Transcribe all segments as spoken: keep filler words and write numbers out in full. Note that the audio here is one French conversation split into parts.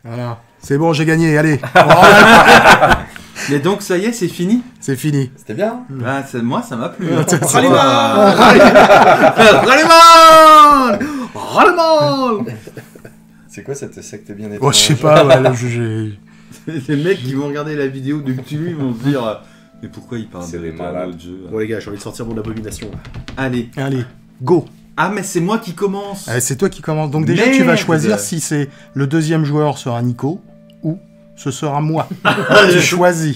Voilà. C'est bon, j'ai gagné, allez. Et donc, ça y est, c'est fini. C'est fini. C'était bien. Ah, ça- moi, ça m'a plu. Rallyman Rallyman Rallyman C'est quoi cette secte bien Oh, je sais pas, ouais, là, je- j'ai... Les mecs qui vont regarder la vidéo de Cthulhu vont se dire euh, mais pourquoi il parle C'est de des d'un malades. autre jeu Bon les gars, j'ai envie de sortir mon abomination. Là. Allez. Allez, go. Ah, mais c'est moi qui commence. Allez, c'est toi qui commence. Donc déjà, tu vas Merde. choisir si c'est le deuxième joueur sera Nico ou ce sera moi. Tu choisis.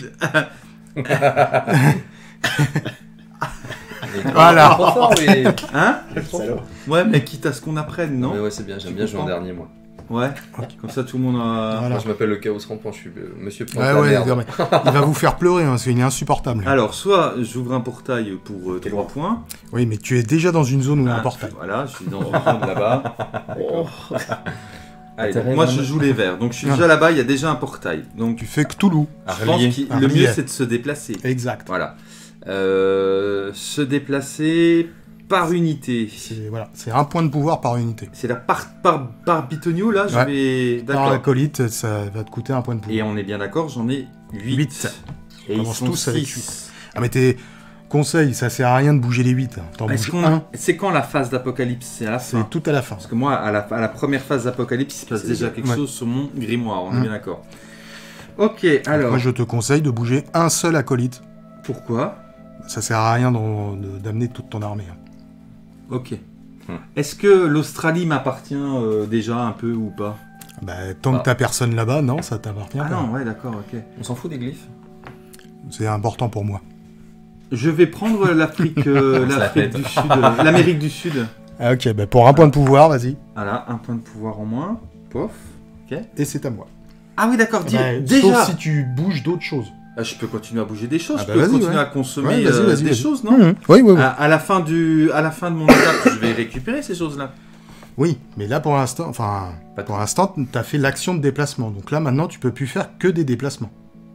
Voilà. Trop fort, oui. Hein Salaud. Ouais, mais quitte à ce qu'on apprenne, non Mais ouais, c'est bien, j'aime Tu bien jouer en comprends dernier, moi. Ouais. Comme ça, tout le monde a... Voilà. Moi, je m'appelle le chaos rampant, je suis euh, monsieur Plante Ouais, la ouais, merde. non, mais il va vous faire pleurer, hein, parce qu'il est insupportable. Alors, soit j'ouvre un portail pour euh, trois points. Oui, mais tu es déjà dans une zone où il y a un Ah, portail. Voilà, je suis dans une zone là-bas. Oh. Allez, Intérêt, donc moi, je vraiment. joue les verts. Donc, je suis Ah. déjà là-bas, il y a déjà un portail. Donc, Tu fais Cthulhu. je pense que le Arlier. mieux, c'est de se déplacer. Exact. Voilà. Euh, se déplacer par unité. C'est voilà, c'est un point de pouvoir par unité. C'est la par, par, par bitonio, là, je Ouais. vais... Par D'accord. acolyte, ça va te coûter un point de pouvoir. Et on est bien d'accord, j'en ai huit. Huit. Et ils Commence sont tous avec six. Ah, mais tes conseils, ça sert à rien de bouger les huit. Hein. T'en Est-ce bouges qu'on- un, C'est quand la phase d'apocalypse? C'est à la fin. c'est tout à la fin. Parce que moi, à la, à la première phase d'apocalypse, il se passe C'est déjà déjà- quelque ouais. chose sur mon grimoire, on est Hum. bien d'accord. Ok, alors, Moi, je te conseille de bouger un seul acolyte. pourquoi? Ça sert à rien d'en- de- d'amener toute ton armée. hein. Ok. Hum. Est-ce que l'Australie m'appartient euh, déjà un peu ou pas? Bah, tant Ah. que t'as personne là-bas, non, ça t'appartient Ah pas. non, ouais, d'accord, ok. On s'en fout des glyphes. C'est important pour moi. Je vais prendre l'Afrique euh, Se la l'Afrique pète. du Sud, euh, l'Amérique du Sud. Ah, ok, bah pour un point de pouvoir, vas-y. Voilà, un point de pouvoir en moins. Pof. Et c'est à moi. Ah oui, d'accord, dis- Bah, déjà. Sauf si tu bouges d'autres choses. Ah, je peux continuer à bouger des choses, Ah je bah peux vas-y, continuer ouais. à consommer Ouais, vas-y, euh, vas-y, des vas-y. choses, non? Mhm. Oui, oui, oui. à, à la fin du, à la fin de mon étape, je vais récupérer ces choses-là. Oui, mais là pour l'instant, enfin, Pas de- pour l'instant, t'as fait l'action de déplacement. Donc là, maintenant, tu peux plus faire que des déplacements.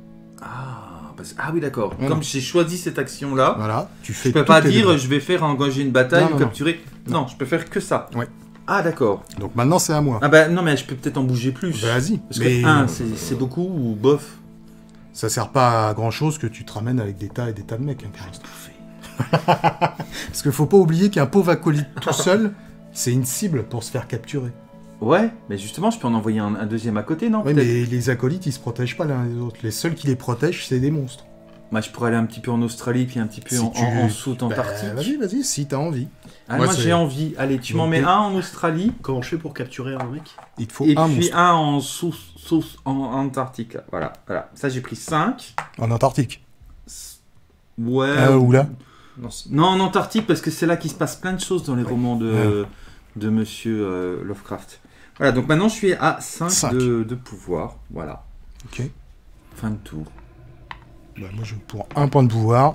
Ah, parce- ah oui, d'accord. Voilà. Comme j'ai choisi cette action-là, Voilà, tu fais. je peux tous pas tes dire déplacements. je vais faire engager une bataille Non, ou non, non. capturer. Non. je peux faire que ça. Ouais. Ah d'accord. Donc maintenant, c'est à moi. Ah bah non, mais je peux peut-être en bouger plus. Vas-y. Parce Mais que un, c'est c'est beaucoup ou bof. ça sert pas à grand chose que tu te ramènes avec des tas et des tas de mecs. hein, pour l'instant. Parce qu'il faut pas oublier qu'un pauvre acolyte tout seul, c'est une cible pour se faire capturer. Ouais, mais justement, je peux en envoyer un, un deuxième à côté, non? Oui, peut-être mais les acolytes, ils se protègent pas l'un des autres. Les seuls qui les protègent, c'est des monstres. Moi, je pourrais aller un petit peu en Australie, puis un petit peu Si en, tu- en, en Soute-Antarctique. Bah, vas-y, vas-y, si t'as envie. Ah, Moi, moi, c'est- j'ai envie. Allez, tu m'en Donc, mets t'es- un en Australie, Comment je fais pour capturer un mec? Il te faut et un puis monstre. un en sous, sous en, en Antarctique. Voilà, voilà. Ça, j'ai pris cinq. En Antarctique. Ouais. Ah, ou là Non, c'est- Non, en Antarctique, parce que c'est là qu'il se passe plein de choses dans les romans de, Ouais. de Monsieur euh, Lovecraft. Voilà, donc maintenant je suis à cinq, Cinq. De, de pouvoir. Voilà, Ok. fin de tour. Bah, moi, je pour un point de pouvoir.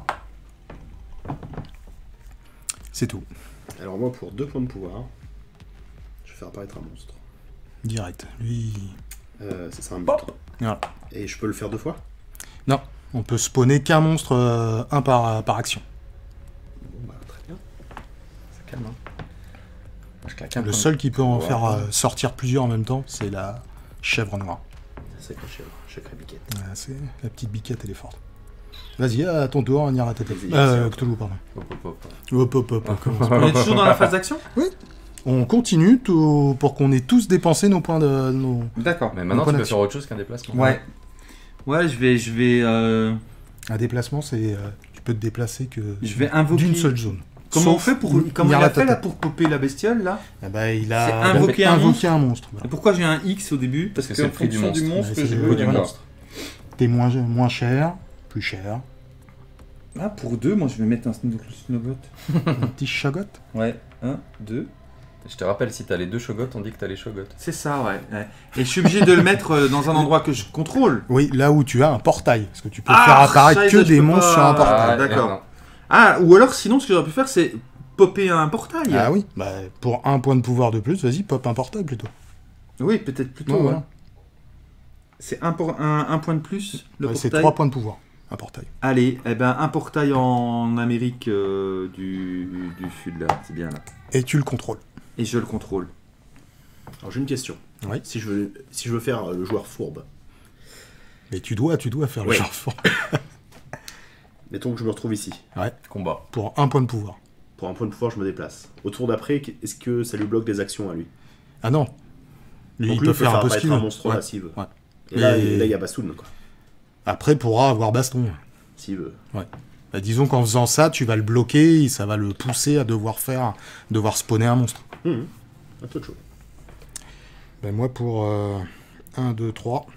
C'est tout. Alors moi pour deux points de pouvoir, je vais faire apparaître un monstre. Direct. Lui. Euh, ça sera un monstre. Voilà. Et je peux le faire deux fois? Non, on peut spawner qu'un monstre, euh, un par, par action. Bon bah très bien. Ça calme, hein. Moi, je claque un Le point de seul qui peut en pouvoir. faire euh, sortir plusieurs en même temps, c'est la chèvre noire. C'est quoi chèvre? Chèvre biquette. Ouais, c'est la petite biquette, elle est forte. Vas-y, à ton tour, on ira tête. Vas-y, Euh, Cthulhu, pardon. Hop, hop, hop. Hop, hop, hop, on commence. On est toujours dans la phase d'action? On continue tout- pour qu'on ait tous dépensé nos points de. Nos... D'accord. Mais maintenant, point tu peux d'action. faire autre chose qu'un déplacement. Ouais. Ouais, je vais, je vais, euh, Un déplacement, c'est. euh, tu peux te déplacer que je vais invoquer. d'une seule zone. Comment on Sauf fait pour, comment il a Nyarlathotep. fait là pour popper la bestiole là? Eh ben, il C'est a invoquer un invoqué un monstre. Et voilà. pourquoi j'ai un X au début? Parce, Parce que que c'est en le prix du fonction du monstre. monstre, Ouais, je c'est veux le du prix du monstre. T'es moins, moins cher, plus cher. Ah, pour deux, moi je vais mettre un snowbot. Un petit chagot. Ouais, un, deux. Je te rappelle, si t'as les deux shogots, on dit que t'as les shogots. C'est ça, ouais, ouais. Et je suis obligé de le mettre euh, dans un endroit que je contrôle. Oui, là où tu as un portail. Parce que tu peux Ah, faire apparaître ça, que je des peux monstres pas. sur un portail. Ah, ouais, d'accord. merde, Ah, ou alors sinon, ce que j'aurais pu faire, c'est popper un portail. Ah oui, bah, pour un point de pouvoir de plus, vas-y, pop un portail plutôt. Oui, peut-être plutôt. Ouais, ouais. voilà. C'est un, por- un, un point de plus, le Ouais, c'est portail. trois points de pouvoir, un portail. Allez, eh ben, un portail en Amérique euh, du, du Sud, là. C'est bien, là. Et tu le contrôles. Et je le contrôle. Alors j'ai une question. Oui. Si je veux, si je veux faire le joueur fourbe, Mais tu dois, tu dois faire Ouais. le genre fort. mettons que je me retrouve ici. Combat. Pour un point de pouvoir. Pour un point de pouvoir, je me déplace. Au tour d'après, est-ce que ça lui bloque des actions à lui? Ah non. Lui, Donc il lui, peut faire un peu ce apparaître qu'il un veut. monstre Ouais. là s'il veut. Ouais. Et, là, Et- et là, il y a Bassoun, quoi. Après, il pourra avoir baston. S'il veut. Bah, disons qu'en faisant ça, tu vas le bloquer et ça va le pousser à devoir faire, devoir spawner un monstre. Hum, Un peu de chaud. Ben moi, pour euh, un, deux, trois.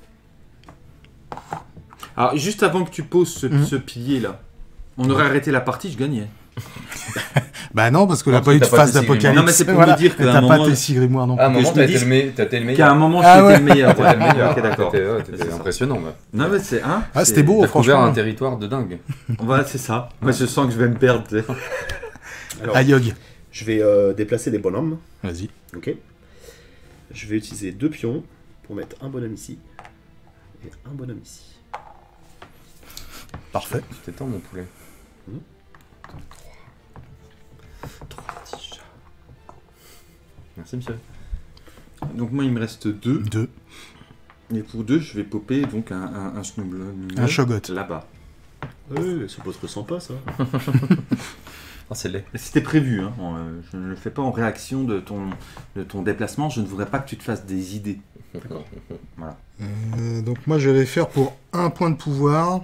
Alors, juste avant que tu poses ce, Mhm. ce pilier là, on aurait arrêté la partie, je gagnais. Bah non, parce qu'on n'a Non, pas eu de parce que t'as pas phase tes six d'apocalypse. grimoires. Non, mais c'est pour me dire qu'à Et un t'as moment- pas tes six grimoires non Ah, à un plus. moment, je me t'as dis- été, le me- t'as été le meilleur. Qu'à un moment, Ah j'étais ouais. le meilleur. T'étais le meilleur. Ok, d'accord. T'étais ouais, t'étais C'est ça. impressionnant. Bah. Non, mais c'est un. Ah, c'était beau, T'as couvert franchement. un territoire de dingue. Voilà, c'est ça. Moi, je sens que je vais me perdre. tu sais. Alors, Ayog. je vais euh, déplacer des bonhommes. Vas-y. Ok. Je vais utiliser deux pions pour mettre un bonhomme ici et un bonhomme ici. Parfait. C'était temps, mon poulet. Mhm. Trois déjà. Merci, monsieur. Donc, moi, il me reste deux. Deux. Et pour deux, je vais popper donc un, un, un Snubble. Un Shogot. Là-bas. Ouais, c'est pas trop sympa ça. Ah, c'est laid. Et C'était prévu. Hein. Bon, euh, je ne le fais pas en réaction de ton, de ton déplacement. Je ne voudrais pas que tu te fasses des idées. D'accord. Euh, donc moi, je vais faire pour un point de pouvoir.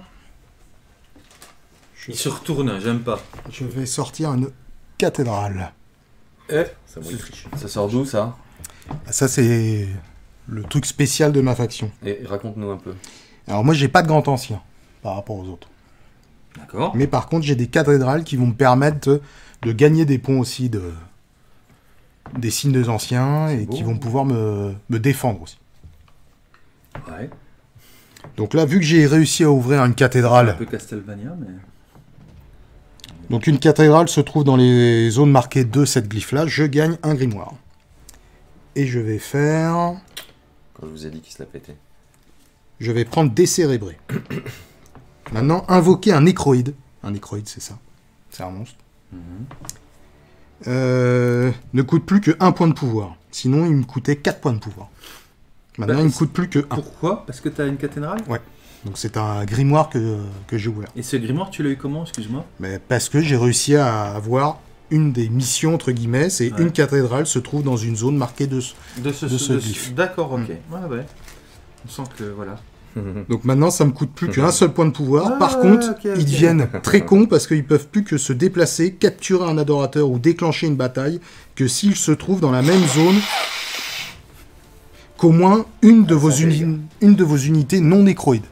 Il se retourne, j'aime pas. Je vais sortir une cathédrale. Eh, Ça moi, il triche. ça sort d'où, ça? Ça, c'est le truc spécial de ma faction. Et raconte-nous un peu. Alors moi, j'ai pas de grand ancien par rapport aux autres. D'accord. Mais par contre, j'ai des cathédrales qui vont me permettre de, de gagner des points aussi de des signes des anciens et beau. qui vont pouvoir me, me défendre aussi. Ouais. Donc là, vu que j'ai réussi à ouvrir une Un cathédrale, peu Castlevania, mais. donc une cathédrale se trouve dans les zones marquées de cette glyphe-là, je gagne un grimoire. Et je vais faire... Quand je vous ai dit qu'il se l'a pété. Je vais prendre décérébré. Maintenant, invoquer un nécroïde. Un nécroïde, c'est ça. C'est un monstre. Mhm. Euh, ne coûte plus que un point de pouvoir. Sinon, il me coûtait quatre points de pouvoir. Maintenant, Bah, il me c'est- coûte plus que un. Pourquoi? Parce que t'as une cathédrale? Donc c'est un grimoire que, que j'ai ouvert. Et ce grimoire, tu l'as eu comment? Excuse-moi. Mais parce que j'ai réussi à avoir une des missions, entre guillemets, c'est Ouais. une cathédrale se trouve dans une zone marquée de... De ce, De ce de glyphe. D'accord, ok. Mm. Ouais, ouais. On sent que voilà. Donc maintenant, ça me coûte plus qu'un seul point de pouvoir. Ah, Par contre, ok, ok. ils deviennent très cons parce qu'ils peuvent plus que se déplacer, capturer un adorateur ou déclencher une bataille que s'ils se trouvent dans la même zone qu'au moins une de, vos, ça uni- règle. une de vos unités non nécroïdes.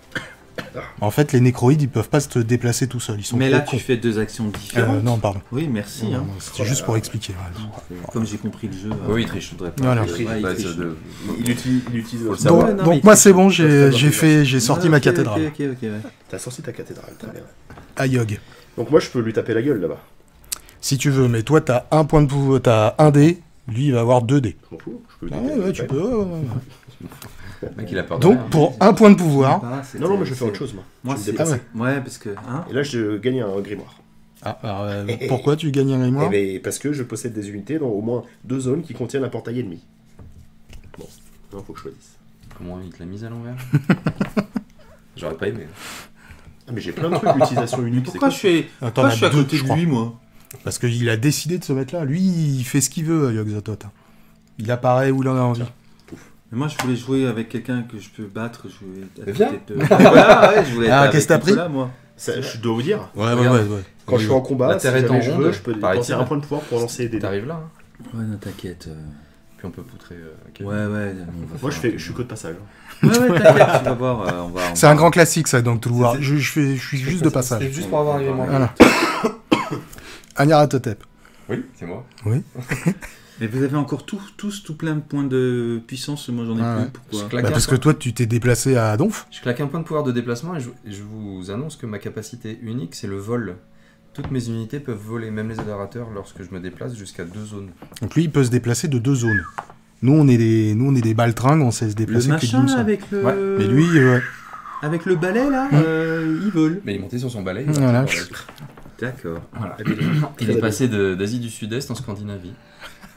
En fait, les nécroïdes, ils peuvent pas se déplacer tout seuls. Ils sont Mais trop là, tu cons. fais deux actions différentes. Euh, non, pardon. Oui, merci. Non, hein. non, C'était juste pour expliquer. voilà. C'est- Comme j'ai compris le jeu. Oui, il euh, triche. je voudrais pas. Voilà. Ouais, il Bah, triche. c'est de- Il utilise. Il utilise Faut le aussi. savoir. Donc, ouais, non, donc mais moi, il- c'est bon, ça, j'ai c'est j'ai bon, fait, j'ai sorti Ah, ma ok, cathédrale. Ok, ok, ok. ouais. T'as sorti ta cathédrale, très bien. Ayog. Donc moi, je peux lui taper la gueule là-bas. Si tu veux, mais toi, t'as un point de pouvoir, t'as un dé, lui, il va avoir deux dés. Je m'en fous. Je peux lui Ah taper ouais, la ouais, gueule, tu quand peux. même. ouais, ouais, ouais. Le mec, il a peur de Donc, rien. pour un point de pouvoir. Ah, c'était- Non, non, mais je vais faire c'est- autre chose, moi. Moi, Je vais c'est. me déplacer. Ah ouais. Ouais, parce que. Hein Et là, je gagne un grimoire. Ah, alors, euh, pourquoi tu gagnes un grimoire? Eh ben, parce que je possède des unités dans au moins deux zones qui contiennent un portail ennemi. Bon, non, faut que je choisisse. Comment il te l'a mise à l'envers? J'aurais pas aimé. Ah, mais j'ai plein de trucs d'utilisation unique. c'est Pourquoi quoi je suis, Attends, pourquoi on a je suis à deux, côté je de crois. lui, moi? Parce qu'il a décidé de se mettre là. Lui, il fait ce qu'il veut, Ayog Zotot. Il apparaît où il en a envie. Mais moi, je voulais jouer avec quelqu'un que je peux battre. Je voulais être Mais viens. peut-être, euh, voilà, ouais, je voulais être Ah, avec qu'est-ce que t'as pris Nicolas, moi. Ça, je dois vous dire, Ouais, ouais, Regarde. ouais. ouais. quand je suis en combat, La si Terre est jamais en je ronde, veux, je peux paraît-il. dépenser un point de pouvoir pour lancer des dés. T'arrives là, hein. Ouais, non, t'inquiète. euh, Puis on peut poutrer. euh, Kevin. Ouais, ouais. on va Moi, je, faire fais, un je suis peu- que de passage. Ouais, ouais, t'inquiète, tu vas voir. euh, on va, on C'est va- un grand classique, ça, donc tout le voir. C'est- Je, je, fais, je suis juste de passage. C'est juste pour avoir un grimoire. Voilà. Anyarlathotep. Oui, c'est moi. Mais vous avez encore tous, tous tout plein de points de puissance. Moi, j'en ai Ah plus. ouais. Pourquoi Je claque Bah, un parce que point. toi, tu t'es déplacé à Donf. Je claque un point de pouvoir de déplacement et je, et je vous annonce que ma capacité unique, c'est le vol. Toutes mes unités peuvent voler, même les adorateurs, lorsque je me déplace jusqu'à deux zones. Donc lui, il peut se déplacer de deux zones. Nous, on est des, nous, on est des baltringues, on sait se Le déplacer que machin d'une là, seule. avec le. Ouais, Mais lui, euh, Avec le balai là, Hmm. euh, il vole. Mais il est monté sur son balai. il Voilà. a- D'accord. Voilà. Habile. Il est passé de- d'Asie du Sud-Est en Scandinavie.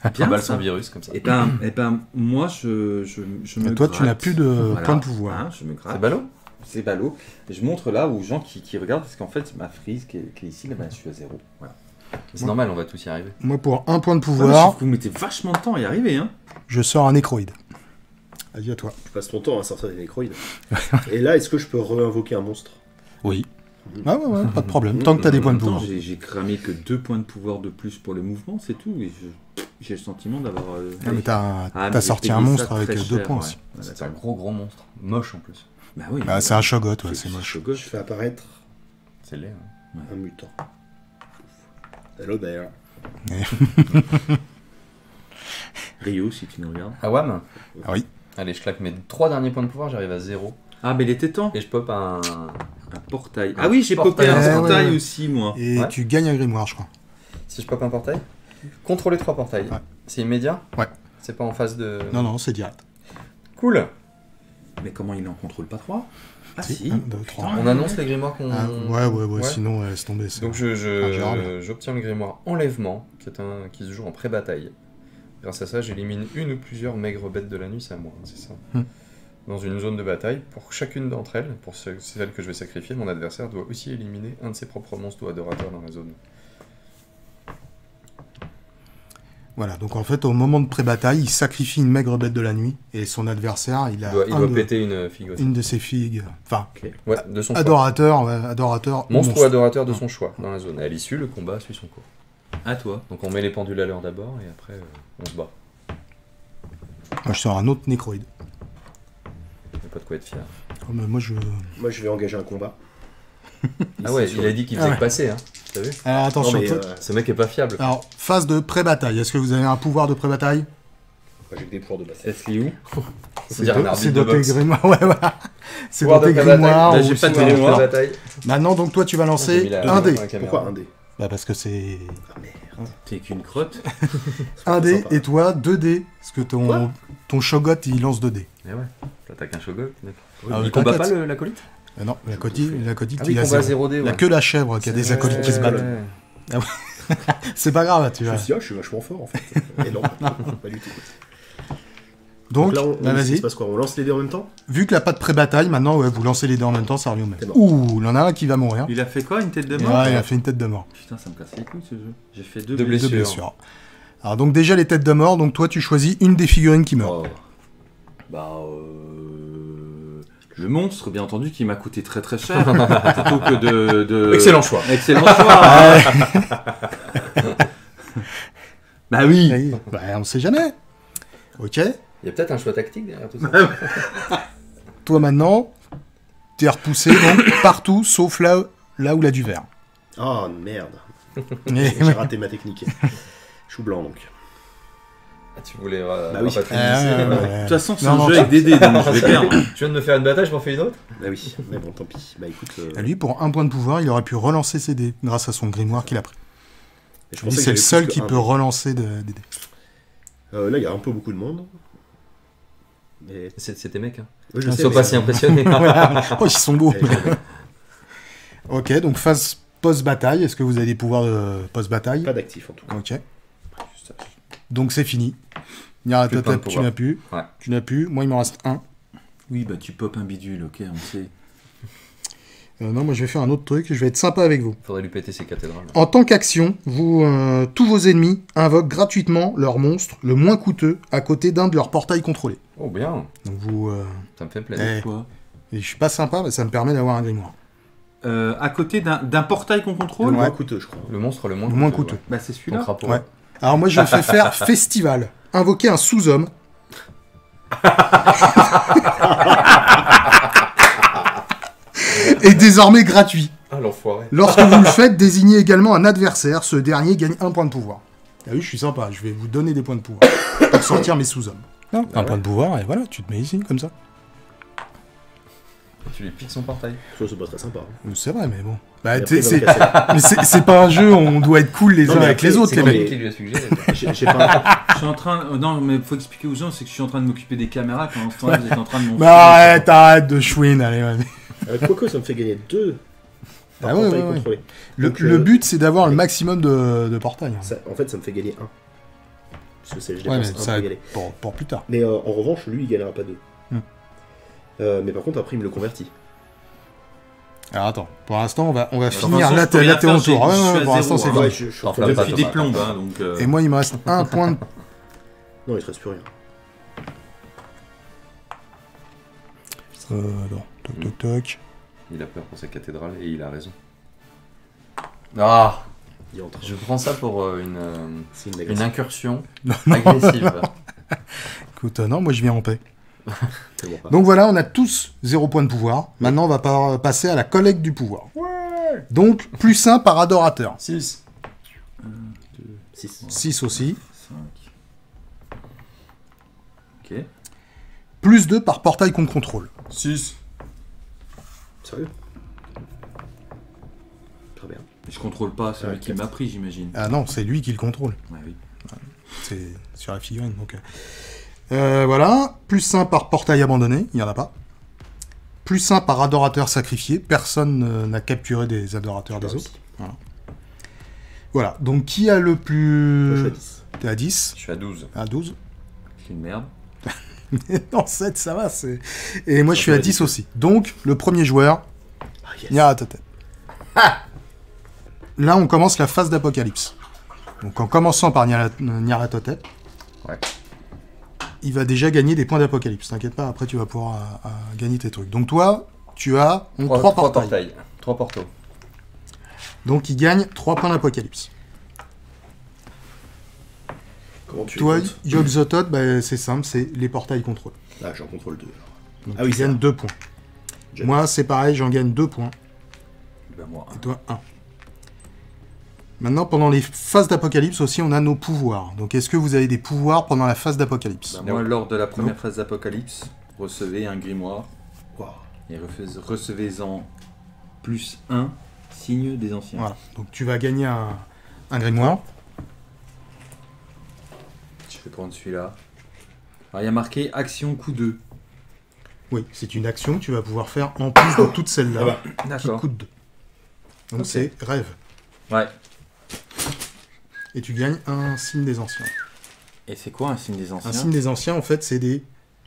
Bien, Balle ça. sans virus, comme ça. Et ben, et ben, moi, je, je, je me Et toi, tu gratte. n'as plus de Voilà. points de pouvoir. Hein, je me gratte. C'est ballot. C'est ballot. Et je montre là aux gens qui, qui regardent, parce qu'en fait, ma frise qui est, qui est ici, là, ben, je suis à zéro. Voilà. C'est normal, on va tous y arriver. Moi, pour un point de Ouais, mais je pouvoir, trouve que vous mettez vachement de temps à y arriver. Hein. je sors un nécroïde. Vas-y, à toi. Tu passes ton temps à sortir des nécroïdes. Et là, est-ce que je peux réinvoquer un monstre? Oui. Ah ouais, ouais, pas de problème. Tant que t'as des points de Attends, pouvoir. J'ai j'ai cramé que deux points de pouvoir de plus pour le mouvement, c'est tout. Et je- j'ai le sentiment d'avoir. euh, Ah, mais t'as Ah, t'as mais j'ai sorti payé un ça monstre avec très deux cher, points ouais. aussi. Ouais, C'est un d'accord. gros gros monstre. Moche en plus. Bah oui. Ah, c'est un shogot, ouais, c'est C'est moche. Shogot. Je fais apparaître C'est laid. hein. un mutant. Hello there. Rio, si tu nous regardes. Ah, Wam. Ah oui. Allez, je claque mes trois derniers points de pouvoir, j'arrive à zéro. Ah, mais il était temps. Et je pop un. Un portail. Ah oui, j'ai popé Portail. un Ouais, portail ouais, ouais. aussi, moi. Et Ouais. tu gagnes un grimoire, je crois. Si je pop un portail, contrôler trois portails. Ouais. C'est immédiat. Ouais. C'est pas en phase de. Non, non, c'est direct. Cool. Mais comment il en contrôle pas trois? Ah Si, si. un, deux, trois. Putain. On annonce les grimoires qu'on. Ah, ouais, ouais, ouais, Ouais. sinon, euh, laisse tomber. c'est- Donc je, je- Ingérable. j'obtiens le grimoire Enlèvement, qui, est un, qui se joue en pré-bataille. Grâce à ça, j'élimine une ou plusieurs maigres bêtes de la nuit, c'est à moi, hein, c'est ça. Hmm. Dans une zone de bataille, pour chacune d'entre elles, pour ce- celle que je vais sacrifier, mon adversaire doit aussi éliminer un de ses propres monstres ou adorateurs dans la zone. Voilà, donc en fait, au moment de pré-bataille, il sacrifie une maigre bête de la nuit, et son adversaire, il Il a doit, il un doit de- péter une figue aussi. une de ses figues. Enfin, Ouais, de son choix. adorateur, ouais, adorateur. ou Monstre ou monstre. adorateur de son choix dans la zone. À l'issue, le combat suit son cours. À toi. Donc on met les pendules à l'heure d'abord et après euh, on se bat. Moi, je sors un autre nécroïde. Il n'y a pas de quoi être fier. Oh, mais moi, je... Moi, je vais engager un combat. Ah ouais, Ici, il sur- a dit qu'il Ah faisait ouais. que passer, hein. T'as vu Alors, attention. Non, mais, toi- euh, Ce mec est pas fiable. Alors, phase de pré-bataille. Est-ce que vous avez un pouvoir de pré-bataille? moi, j'ai que des pouvoirs de base. Est-ce qu'il est où? C'est-à-dire un C'est arbitre de dans tes boxe. grimoires. Ouais, voilà. C'est Pouvoir dans de tes pré-bataille. grimoires. Là, ou j'ai pas de soit- grimoire. Bataille. Maintenant, donc, toi, tu vas J'ai mis lancer la- un dé. la caméra. Pourquoi un dé? Bah, parce que c'est Ah merde. T'es qu'une crotte. un dé, Sympa. et toi, deux dés. Parce que ton, Quoi ton shogot, il lance deux dés. Eh ouais, t'attaques un shogun. Ah, il mais combat pas t'inquiète. le- l'acolyte Ah non, la cotille, la cotille, Ah oui, il a il combat zéro. zéro dé. Il n'y a Ouais. que la chèvre qui a des acolytes qui se battent. Ouais. C'est pas grave, tu Je vois. me suis dit, ah, je suis vachement fort en fait. Et non, pas du tout. Donc, là, on, bah, on- il vas-y. se passe quoi? On lance les dés en même temps? Vu qu'il n'y a pas de pré-bataille, maintenant, ouais, vous lancez les dés en même temps, ça revient au même. C'est mort. Ouh, il y en a un qui va mourir. Il a fait quoi? Une tête de Et mort? ouais, il a fait une tête de mort. Putain, ça me casse les couilles ce jeu. J'ai fait deux Deux blessures. Deux blessures. blessures. Alors, donc, déjà, les têtes de mort, donc toi, tu choisis une des figurines qui meurt. Oh. Bah, euh... le monstre, bien entendu, qui m'a coûté très très cher. Plutôt que de, de- Excellent choix. Excellent choix. Bah oui. Oui. Bah, on sait jamais. Ok. Il y a peut-être un choix tactique derrière tout ça. Toi, maintenant, t'es repoussé, donc, partout, sauf là, là où il a du vert. Oh merde. Et- J'ai raté ma technique. Je suis blanc donc. Ah, tu voulais euh, Bah oui. rapatrier Ah, ici, ouais, euh, ouais, De ouais. toute façon, c'est Non, un non, jeu tu- avec des dés, donc je vais perdre. Tu viens de me faire une bataille, je m'en fais une autre. Bah oui, mais bon, tant pis. Bah écoute, euh, Et lui, pour un point de pouvoir, il aurait pu relancer ses dés grâce à son grimoire qu'il a pris. je Je pensais dis, qu'il y c'est le avait seul plus qui que un peut dé. relancer de- des dés. Euh, là, il y a un peu beaucoup de monde. Mais... C'est c'est tes mecs, hein. Ouais, je Ils sais, sont mais- pas si impressionnés. Voilà. Oh, ils sont beaux. Eh, je- Ok, donc phase post-bataille. Est-ce que vous avez des pouvoirs de post-bataille? Pas d'actif en tout cas. Ok. Donc c'est fini. Nyarlathotep, Plus de tu pouvoir. n'as plus. Ouais. Tu n'as plus. Moi, il m'en reste un. Oui, bah tu popes un bidule, ok, on sait. Euh, non, moi, je vais faire un autre truc. Je vais être sympa avec vous. Faudrait lui péter ses cathédrales. En tant qu'action, vous, euh, tous vos ennemis invoquent gratuitement leur monstre le moins coûteux à côté d'un de leurs portails contrôlés. Oh bien, Donc vous... euh, ça me fait plaisir. eh, Quoi et je suis pas sympa, mais ça me permet d'avoir un grimoire. euh, À côté d'un d'un portail qu'on Le contrôle moins Ouais. coûteux, je crois. Le monstre le moins Le moins coûteux, coûteux. ouais. Bah c'est Ton celui-là. crapaud. Ouais. Alors moi, je fais faire festival. Invoquer un sous-homme. Et désormais gratuit. Ah l'enfoiré. Lorsque vous le faites, désignez également un adversaire. Ce dernier gagne un point de pouvoir. Ah oui, je suis sympa. Je vais vous donner des points de pouvoir pour sortir mes sous-hommes. Non, un ouais. point de pouvoir et voilà, tu te mets ici comme ça. Tu lui piques son portail. Ça, c'est pas très sympa. hein. C'est vrai, mais bon. Bah, Et t'es- après, il c'est va me casser. mais c'est- c'est pas un jeu où on doit être cool les Non, uns mais avec après, les autres, c'est les comme mecs. les- Qui lui a suggéré. J'ai j'ai pas. Je suis en train. euh, Non, mais faut expliquer aux gens, c'est que je suis en train de m'occuper des caméras quand en ce temps-là, vous êtes en train de m'en Bah arrête, arrête de chouine, allez. Ouais. Euh, Quoique, ça me fait gagner deux. Par Ah ouais, portail ouais, ouais. contrôlé. Le, Donc, le euh, but, c'est d'avoir le maximum de, de portails. hein. Ça- en fait, ça me fait gagner un. Parce que c'est je Ouais, dépense mais un ça, pour y aller. pour, pour plus tard. Mais euh, en revanche, lui, il gagnera pas deux. Hmm. Euh, mais par contre, après, il me le convertit. Alors attends, pour l'instant, on va, on va De toute finir. façon, Là, je peux t'es là, rien t'es en faire, tour. j'ai- Ouais, je ouais, suis à pour l'instant, zéro, c'est hein. fini. Ouais, je, je suis en T'en train de flamme pas, Depuis des Thomas. plombes, hein, donc... euh, Et moi, il me reste un point de... Non, il te reste plus rien. Euh, alors, toc, toc, toc. Il a peur pour sa cathédrale et il a raison. Ah, Il entre. je prends ça pour euh, une, euh, C'est une une négative. incursion Non, non. agressive. Écoute, euh, non, moi, je viens en paix. C'est bon, pas. Donc voilà, on a tous zéro point de pouvoir. Maintenant, on va par- passer à la collecte du pouvoir. Donc, plus un par adorateur. six. six. six aussi. cinq. Ok. Plus deux par portail qu'on contrôle. six. Sérieux? Très bien. Je contrôle pas celui Ouais, qui quatre. m'a pris, j'imagine. Ah non, c'est lui qui le contrôle. Ouais, oui. C'est sur la figurine. Donc, euh. Euh, voilà. Plus un par portail abandonné. Il n'y en a pas. Plus un par adorateur sacrifié. Personne euh, n'a capturé des adorateurs des Pas autres. aussi. Voilà. Donc, qui a le Moi, je suis à plus... dix. T'es à dix. Je suis à douze. À douze. C'est une merde. Non, sept, ça va. c'est... Et moi, Ça je suis à peut dix être aussi. Donc, le premier joueur, Ah, yes. Nyarlathotep. Là, on commence la phase d'apocalypse. Donc, en commençant par Nyarla- Nyarlathotep, Ouais. il va déjà gagner des points d'apocalypse. T'inquiète pas, après, tu vas pouvoir euh, euh, gagner tes trucs. Donc, toi, tu as donc, Trois, trois trois portails. portails. Trois portos. Donc, il gagne trois points d'apocalypse. Comment tu Toi, les comptes Yog-Sothoth, bah, c'est simple, c'est les portails contrôle. Ah, j'en contrôle deux. alors. Donc, Ah oui, tu c'est gagnes vrai. deux points. J'ai- Moi, c'est pareil, j'en gagne deux points. Ben moi. Et toi, un. Maintenant, pendant les phases d'apocalypse aussi, on a nos pouvoirs. Donc, est-ce que vous avez des pouvoirs pendant la phase d'apocalypse? Ben moi, lors de la première phase d'Apocalypse, recevez un grimoire Waouh. et refais- recevez-en plus un signe des anciens. Voilà. Donc, tu vas gagner un, un grimoire. Je vais prendre celui-là. Alors, il y a marqué action coup deux. Oui, c'est une action que tu vas pouvoir faire en plus de toutes celles-là. Ah bah, Qui D'accord. coûte deux. Donc, Ok. c'est rêve. Ouais. Et tu gagnes un signe des anciens. Et c'est quoi un signe des anciens Un signe des anciens, en fait, c'est des...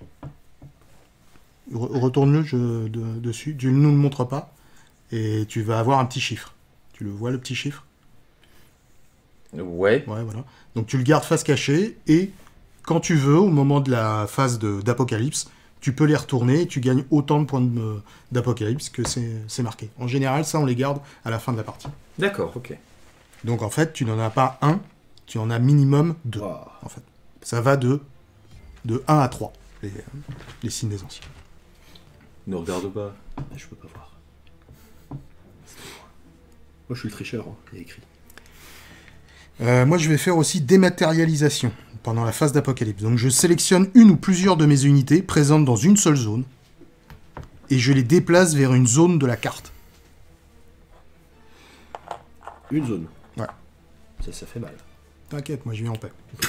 Re- Retourne-le je- de- dessus. Tu ne nous le montres pas. Et tu vas avoir un petit chiffre. Tu le vois, le petit chiffre? Ouais. Ouais, voilà. Donc tu le gardes face cachée, et quand tu veux, au moment de la phase de- d'apocalypse, tu peux les retourner, et tu gagnes autant de points de- euh, d'apocalypse que c'est c'est marqué. En général, ça, on les garde à la fin de la partie. D'accord, ok. Donc en fait, tu n'en as pas un, tu en as minimum deux, waouh. en fait. Ça va de, de un à trois, les, les signes des anciens. Ne regarde pas. Ah, je peux pas voir. Moi, je suis le tricheur, hein. Il y a écrit. Euh, moi, je vais faire aussi dématérialisation pendant la phase d'apocalypse. Donc, je sélectionne une ou plusieurs de mes unités présentes dans une seule zone et je les déplace vers une zone de la carte. Une zone. Ouais. Ça, ça fait mal. T'inquiète, moi, je viens en paix.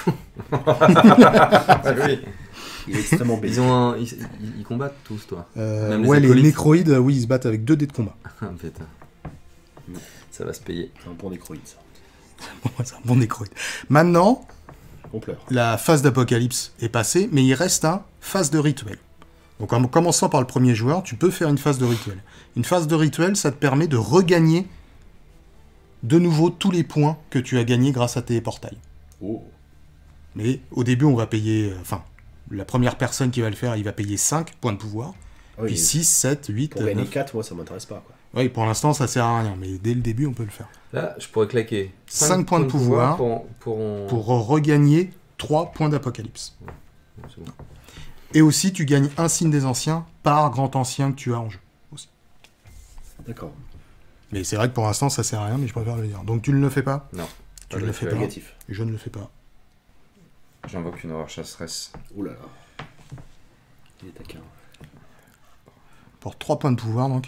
oui. Il est extrêmement Ils, baisé. ont un- ils, ils- ils combattent tous, toi. Euh, Même les ouais, les acolytes. nécroïdes, euh, oui, ils se battent avec deux dés de combat. Ah, putain. Ça va se payer. C'est un bon nécroïde, ça. C'est un bon nécroïde. Maintenant, On pleure. la phase d'apocalypse est passée, mais il reste un phase de rituel. Donc en commençant par le premier joueur, tu peux faire une phase de rituel. Une phase de rituel, ça te permet de regagner de nouveau tous les points que tu as gagnés grâce à tes portails. Oh. Mais au début, on va payer... euh, Enfin, la première personne qui va le faire, il va payer cinq points de pouvoir. Ah oui, puis six, sept, huit, pour gagner neuf. quatre, moi, ça m'intéresse pas, quoi. Oui, pour l'instant, ça sert à rien, mais dès le début, on peut le faire. Là, je pourrais claquer Cinq points de pouvoir pour, pour, Pour regagner trois points d'apocalypse. C'est bon. Et aussi, tu gagnes un signe des anciens par grand ancien que tu as en jeu. D'accord. Mais c'est vrai que pour l'instant, ça sert à rien, mais je préfère le dire. Donc tu ne le fais pas? Non. Tu Ah, ne je le le fais fais. pas? Négatif. Je ne le fais pas. J'invoque une horreur chasseresse. Ouh là là. Il est taquin. Pour trois points de pouvoir, donc.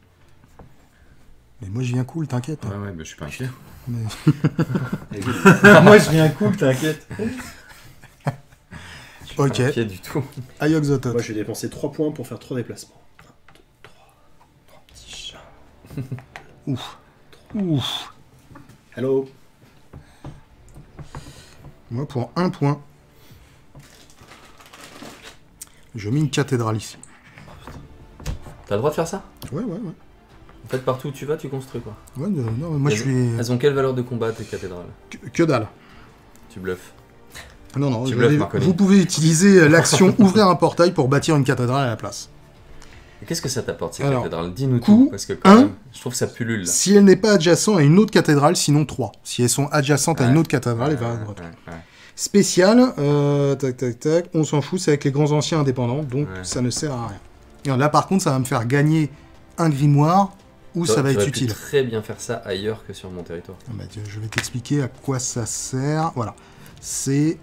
Mais moi, je viens cool, t'inquiète. Ouais, ouais, mais je suis pas inquiet. Mais- Moi, je viens cool, t'inquiète. Je suis Ok. pas inquiet du tout. Ayog-Sothoth. Moi, je vais dépenser trois points pour faire trois déplacements. un, deux, trois. Trois petits chats. Ouf. Ouf. Hello. Moi, pour un point, je mets une cathédrale ici. T'as le droit de faire ça? Ouais, ouais, ouais. En fait, partout où tu vas, tu construis quoi. Ouais, non, non, moi elles, je suis... Elles ont quelle valeur de combat, tes cathédrales? Que, que dalle. Tu bluffes. Non, non, Tu je bluffes, vais- Marconi. vous pouvez utiliser l'action ouvrir un portail pour bâtir une cathédrale à la place. Et qu'est-ce que ça t'apporte, ces Alors, cathédrales? Dis-nous coup, tout, parce que quand un. même, je trouve que ça pullule là. Si elle n'est pas adjacente à une autre cathédrale, sinon trois. Si elles sont adjacentes à une Ouais. autre cathédrale, Ouais, elles vont à ouais, droite. ouais, ouais. Spécial, euh, tac tac tac, on s'en fout, c'est avec les grands anciens indépendants, donc Ouais. ça ne sert à rien. Et là par contre, ça va me faire gagner un grimoire où ça Toi, va tu être aurais pu utile. très bien faire ça ailleurs que sur mon territoire. Ah bah, tiens, je vais t'expliquer à quoi ça sert. Voilà, c'est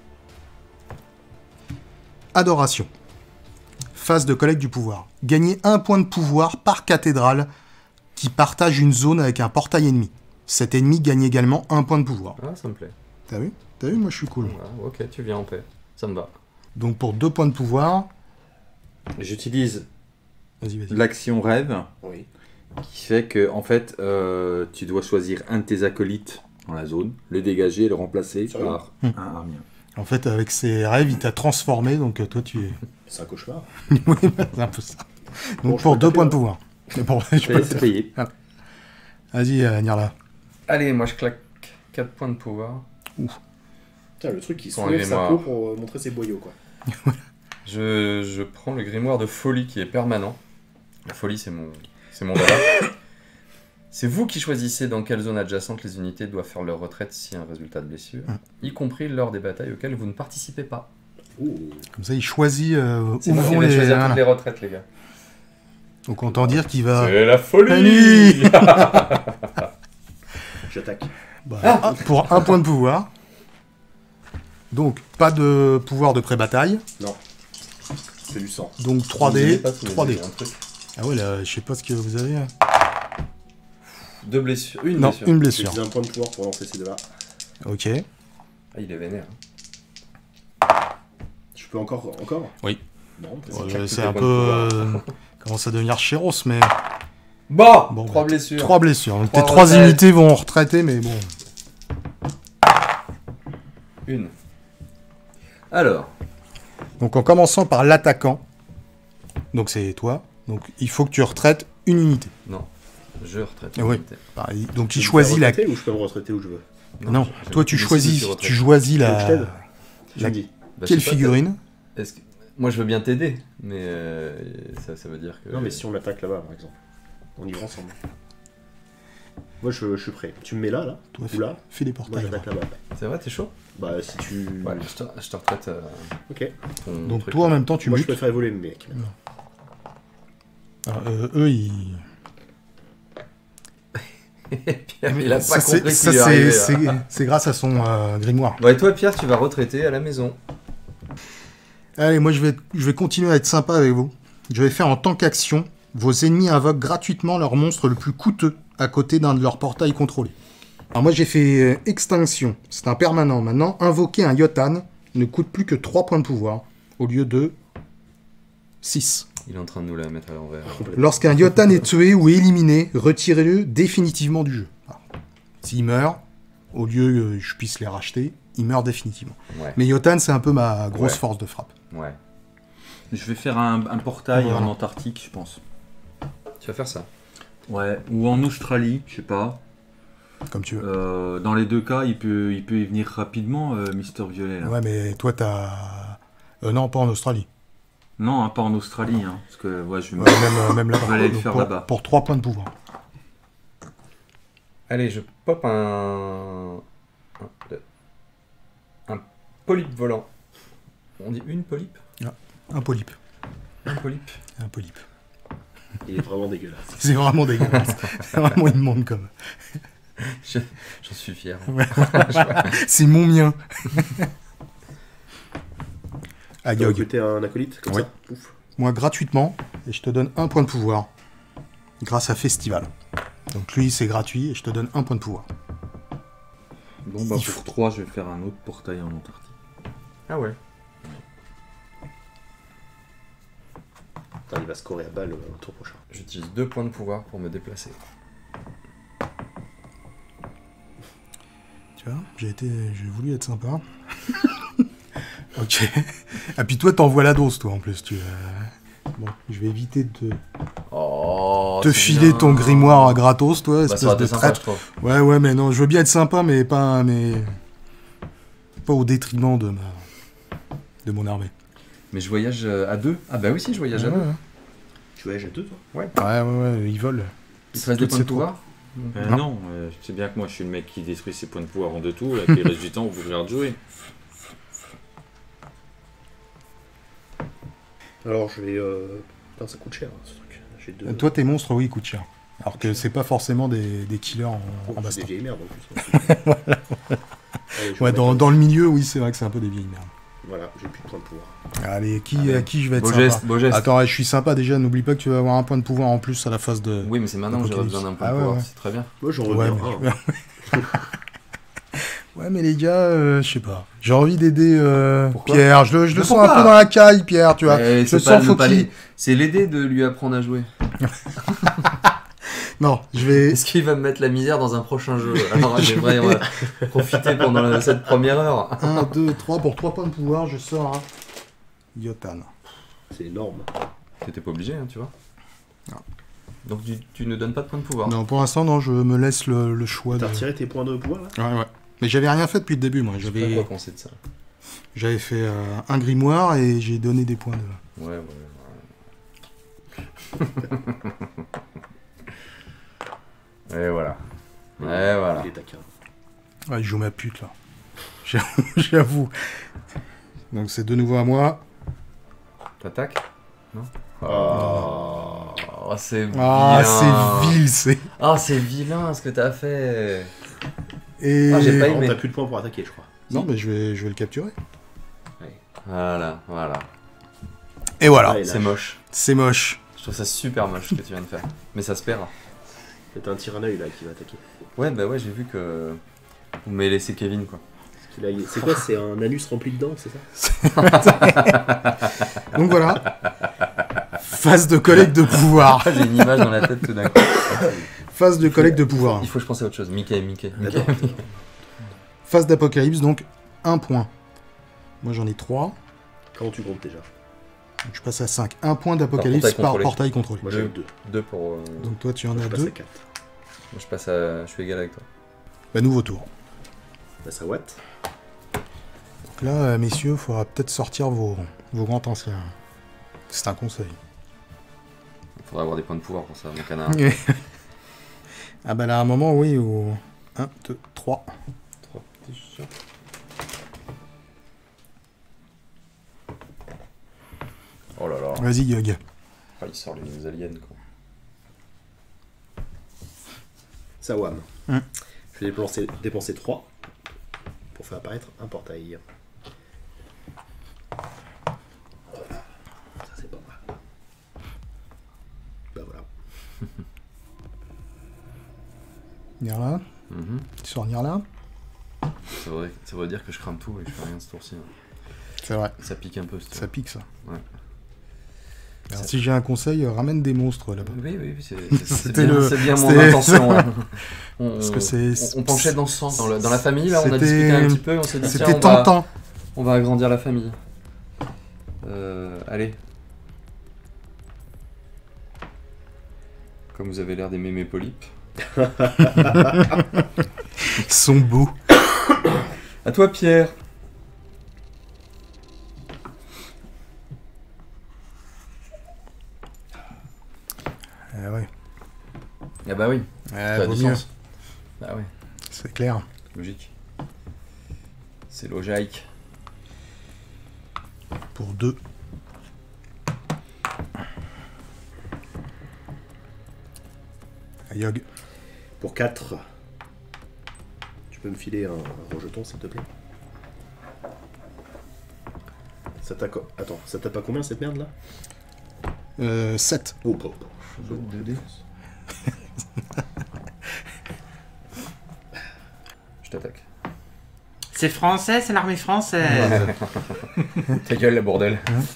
adoration. Phase de collecte du pouvoir. Gagner un point de pouvoir par cathédrale qui partage une zone avec un portail ennemi. Cet ennemi gagne également un point de pouvoir. Ah, ça me plaît. T'as vu? T'as vu? Moi je suis cool. Voilà, ok, tu viens en paix. Ça me va. Donc pour deux points de pouvoir, J'utilise vas-y, vas-y. l'action rêve Oui. qui fait que en fait euh, tu dois choisir un de tes acolytes dans la zone, le dégager et le remplacer Sérieux par Hmm. un armien. En fait, avec ses rêves, il t'a transformé, donc euh, toi, tu es... C'est un cauchemar. Oui, c'est un peu ça. Donc Bon, je pour peux deux taper, points de hein. pouvoir. Mais bon, je Ça y peux est, le c'est faire. payé. Vas-y, euh, Nirla. Allez, moi je claque quatre points de pouvoir. Putain, le truc qui Pour un soulève sa grimoire. peau pour euh, montrer ses boyaux, quoi. Je, je prends le grimoire de folie qui est permanent. La folie, c'est mon, c'est mon dada. C'est vous qui choisissez dans quelle zone adjacente les unités doivent faire leur retraite si un résultat de blessure, Hum. y compris lors des batailles auxquelles vous ne participez pas. Ouh. Comme ça, il choisit euh, où C'est moi qui vont vais les... choisir voilà. toutes les retraites, les gars. Donc autant dire qu'il va... C'est la folie. Folie. J'attaque. Bah, ah, pour un point de pouvoir. Donc, pas de pouvoir de pré-bataille. Non. C'est du sang. Donc trois Vous avez dés. pas sous les trois yeux, dés. un truc. Ah ouais, là, je sais pas ce que vous avez. hein. Deux blessures. Une Non, blessure. une J'ai blessure. utilisé un point de pouvoir pour lancer ces deux-là. Ok. Ah, il est vénère. Je peux encore encore Oui. Non, C'est Bon, clair, euh, tout c'est est un bon peu... de euh, commence à devenir chéros, mais... Bon, Bon, trois bah, blessures. Trois blessures. Donc Trois tes trois retraites. unités vont retraiter, mais bon... Une. Alors, Donc en commençant par l'attaquant, donc c'est toi, donc il faut que tu retraites une unité. Non. Je retraite. Ah ouais. l'unité. Pareil. Donc Je il peux me choisit faire la... retraiter ou je peux me retraiter où je veux. Non, j'ai- toi tu j'ai choisis, décidé de tu retraiter. choisis Tu veux que je la... t'aide Tu la- me dis. Bah, Quelle je sais pas, figurine? Est-ce que... Moi, je veux bien t'aider, mais euh, ça, ça veut dire que... Non, mais si on l'attaque là-bas, par exemple. On y va ensemble. Moi, je, je suis prêt. Tu me mets là, là Toi, Ou là fais des Moi, portails. j'attaque là-bas. C'est vrai, t'es chaud? Bah, si tu... Ouais, je te, je te retraite euh, Ok. ton Donc truc, toi en là. même temps tu Moi, je butes. préfère évoluer mes mecs. Alors, euh, eux ils... Pierre, il a pas ça, c'est- compris ça, qu'il est c'est- arrivé, là. c'est c'est grâce à son euh, grimoire. Bon, et toi, Pierre, tu vas retraiter à la maison. Allez, moi je vais, je vais continuer à être sympa avec vous. Je vais faire en tant qu'action, vos ennemis invoquent gratuitement leur monstre le plus coûteux à côté d'un de leurs portails contrôlés. Alors moi j'ai fait euh, extinction, c'est un permanent. Maintenant, invoquer un Yotan ne coûte plus que trois points de pouvoir, au lieu de six. Il est en train de nous la mettre à l'envers. Lorsqu'un Yotan est tué ou éliminé, retirez-le définitivement du jeu. Alors, s'il meurt, au lieu que je puisse les racheter, il meurt définitivement. Ouais, Mais Yotan, c'est un peu ma grosse Ouais. force de frappe. ouais. je vais faire un, un portail Voilà. en Antarctique, je pense. Tu vas faire ça. Ouais, ou en Australie, je sais pas. Comme tu veux. Euh, dans les deux cas, il peut, il peut y venir rapidement, euh, Mister Violet. là. Ouais, mais toi, t'as... Euh, non, pas en Australie. Non, hein, pas en Australie, hein, parce que ouais, je vais me- Ouais, même euh, même là-bas. On va aller le Donc, faire pour, là-bas. pour trois points de pouvoir. Allez, je pop un... Un, deux. un polype volant. On dit une polype? Un polype. Un polype. Un polype. Il est vraiment dégueulasse. C'est vraiment dégueulasse. C'est vraiment immonde comme. Je- J'en suis fier. C'est mon mien. Ah, Tu as Yog. recruté un acolyte comme Ouais. ça Ouf. Moi, gratuitement, et je te donne un point de pouvoir. Grâce à Festival. Donc lui, c'est gratuit, et je te donne un point de pouvoir. Bon, bah Il pour faut- trois, je vais faire un autre portail en Antarctique. Ah ouais. Putain, il va scorer à balle euh, au tour prochain. J'utilise deux points de pouvoir pour me déplacer. Tu vois, j'ai été, j'ai voulu être sympa. Ok. Et puis toi, t'envoies la dose, toi, en plus. Tu, euh, Bon, je vais éviter de te, Oh, te c'est filer bien. ton grimoire à gratos, toi, Bah, espèce ça aurait de été sympa, je traître. trouve. Ouais, ouais, mais non, je veux bien être sympa, mais pas, mais... pas au détriment de ma... de mon armée. Mais je voyage euh, à deux. Ah bah oui, si, je voyage à Ouais, deux. ouais, Tu voyages à deux, toi? ouais, ouais, ouais, ils volent. Il te reste des Toutes points ces de pouvoir Euh, Non. non, euh, je sais bien que moi je suis le mec qui détruit ses points de pouvoir en deux tours, et puis le reste du temps, vous pouvez de jouer. Alors, je vais... Euh... Putain, ça coûte cher, hein, ce truc. J'ai deux... Euh, Toi, tes monstres, oui, ils coûtent cher. Alors que c'est pas forcément des, des killers en, Oh, en c'est baston. des vieilles merdes, en plus. Allez, je vais Ouais, mettre dans, un- dans le milieu, oui, c'est vrai que c'est un peu des vieilles merdes. Voilà, j'ai plus de points de pouvoir. Allez, qui, Allez. à qui je vais être Beau sympa geste, beau geste. Attends, ouais, je suis sympa déjà, n'oublie pas que tu vas avoir un point de pouvoir en plus à la phase de... Oui, mais c'est maintenant que j'aurais Apocalypse. besoin d'un point Ah de ouais, pouvoir, ouais. c'est très bien. Moi, j'en Ouais, reviens. mais... hein. ouais, mais les gars, euh, je sais pas. J'ai envie d'aider euh, Pourquoi Pierre. Je le, je le Mais sens pourquoi un peu dans la caille, Pierre, tu vois. Ouais, je c'est pas, sens ne faut pas qu'il- les- c'est l'aider de lui apprendre à jouer. Non, je vais... Est-ce qu'il va me mettre la misère dans un prochain jeu? Alors, j'aimerais on va profiter pendant la- cette première heure. un, deux, trois, pour trois points de pouvoir, je sors un Yotan. C'est énorme. T'étais pas obligé, hein, tu vois. Non. Donc tu, tu ne donnes pas de points de pouvoir. Non, pour l'instant, non, je me laisse le, le choix de... T'as retiré tes points de pouvoir, là? Ouais, ouais. Mais j'avais rien fait depuis le début, moi. Je sais pas J'avais quoi penser de ça. j'avais fait euh, un grimoire et j'ai donné des points de... Ouais, ouais, ouais. Et voilà. Et voilà. Il est taquin. Ouais, je joue ma pute, là. J'avoue. J'avoue. Donc c'est de nouveau à moi. T'attaques? Non. Oh. Oh, c'est Ah, vilain. c'est vil, c'est... Ah, c'est vilain ce que t'as fait. Et... Ah, j'ai pas Non, aimé. t'as plus de points pour attaquer, je crois. Non, mais je vais, je vais le capturer. Voilà, voilà. Et voilà. Ouais, C'est lâche. moche. C'est moche. Je trouve ça super moche ce que tu viens de faire. Mais ça se perd. C'est un tir-à-l'œil, là, qui va attaquer. Ouais, bah ouais, j'ai vu que vous m'avez laissé Kevin, quoi. Parce qu'il a- C'est quoi? C'est un anus rempli de dents, c'est ça? Donc voilà. Phase de collecte de pouvoir. Ah, j'ai une image dans la tête tout d'un coup. Phase de collecte de pouvoir. Il faut que je pense à autre chose. Mickey, Mickey. Mickey. Attends. Phase d'apocalypse, donc un point. Moi j'en ai trois. Comment tu comptes déjà? Donc je passe à cinq. Un point d'apocalypse portail par contrôlé. portail contrôlé. Moi, j'ai Deux. deux. Deux pour. euh, Donc toi tu en Moi, as je passe deux. à quatre. Moi, je passe à. Je suis égal avec toi. Bah nouveau tour. Je passe à Watt. Donc là, euh, messieurs, il faudra peut-être sortir vos, vos grands anciens. C'est un conseil. Il faudra avoir des points de pouvoir pour ça, mon canard. Ah bah là, à un moment, oui, au... un, deux, trois. Trois petits chiens. Oh là là. Vas-y, Yug. Ah, il sort les aliens, quoi. Sawam. Hum. Je vais dépenser, dépenser trois pour faire apparaître un portail. Ça, c'est pas mal. Bah voilà. Nirla. Mhm. Tu sors Nirla. Ça, voudrait, ça voudrait dire que je crame tout et que je fais rien ce tour-ci. hein. C'est vrai. Ça pique un peu, ce Ça pique, ça. Ouais. Alors, Ça- si j'ai un conseil, euh, ramène des monstres là-bas. Oui, oui, oui, c'est c'est- c'est C'était bien, le- c'est bien mon c'était- intention. hein. On, Parce que c'est- on, on penchait dans ce sens. Dans, le- dans la famille, là, on a C'était- discuté un petit peu, on s'est dit, tiens, C'était on va, tentant. on va agrandir la famille. Euh, allez. Comme vous avez l'air d'aimer mes polypes. Ils sont beaux. À toi, Pierre. Ah ouais. Ah bah oui, Ah, ça a vaut du mieux. sens. Bah oui, C'est clair. logique. C'est logique. Pour deux. Ah, Yog. Pour quatre. Tu peux me filer un, un rejeton, s'il te plaît? Ça t'a... co- Attends, ça t'a pas combien, cette merde-là? Euh, sept. Oh, oh, oh. deux dés. Je t'attaque. C'est français, c'est l'armée française. Ta gueule, la bordel.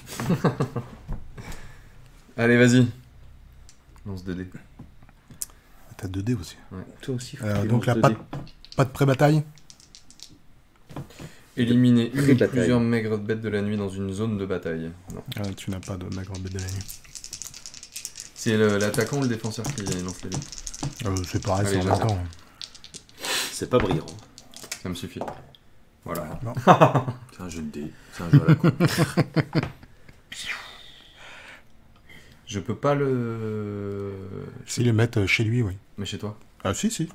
Allez, vas-y. Lance deux dés. T'as deux dés aussi. Toi aussi, faut Euh, que tu donc lances là, deux pas, dés. pas de pré-bataille. Éliminer une ou Pré-bataille. plusieurs maigres bêtes de la nuit dans une zone de bataille. Non. Ah, tu n'as pas de maigre bête de la nuit. C'est le- l'attaquant ou le défenseur qui lance les dés. Euh, c'est pareil, Allez, c'est en j'attends. même temps. C'est pas brillant. Ça me suffit. Voilà. C'est un jeu de dés. C'est un jeu à la con. Je peux pas le... Si le mettre chez lui, oui. Mais chez toi. Ah si, si.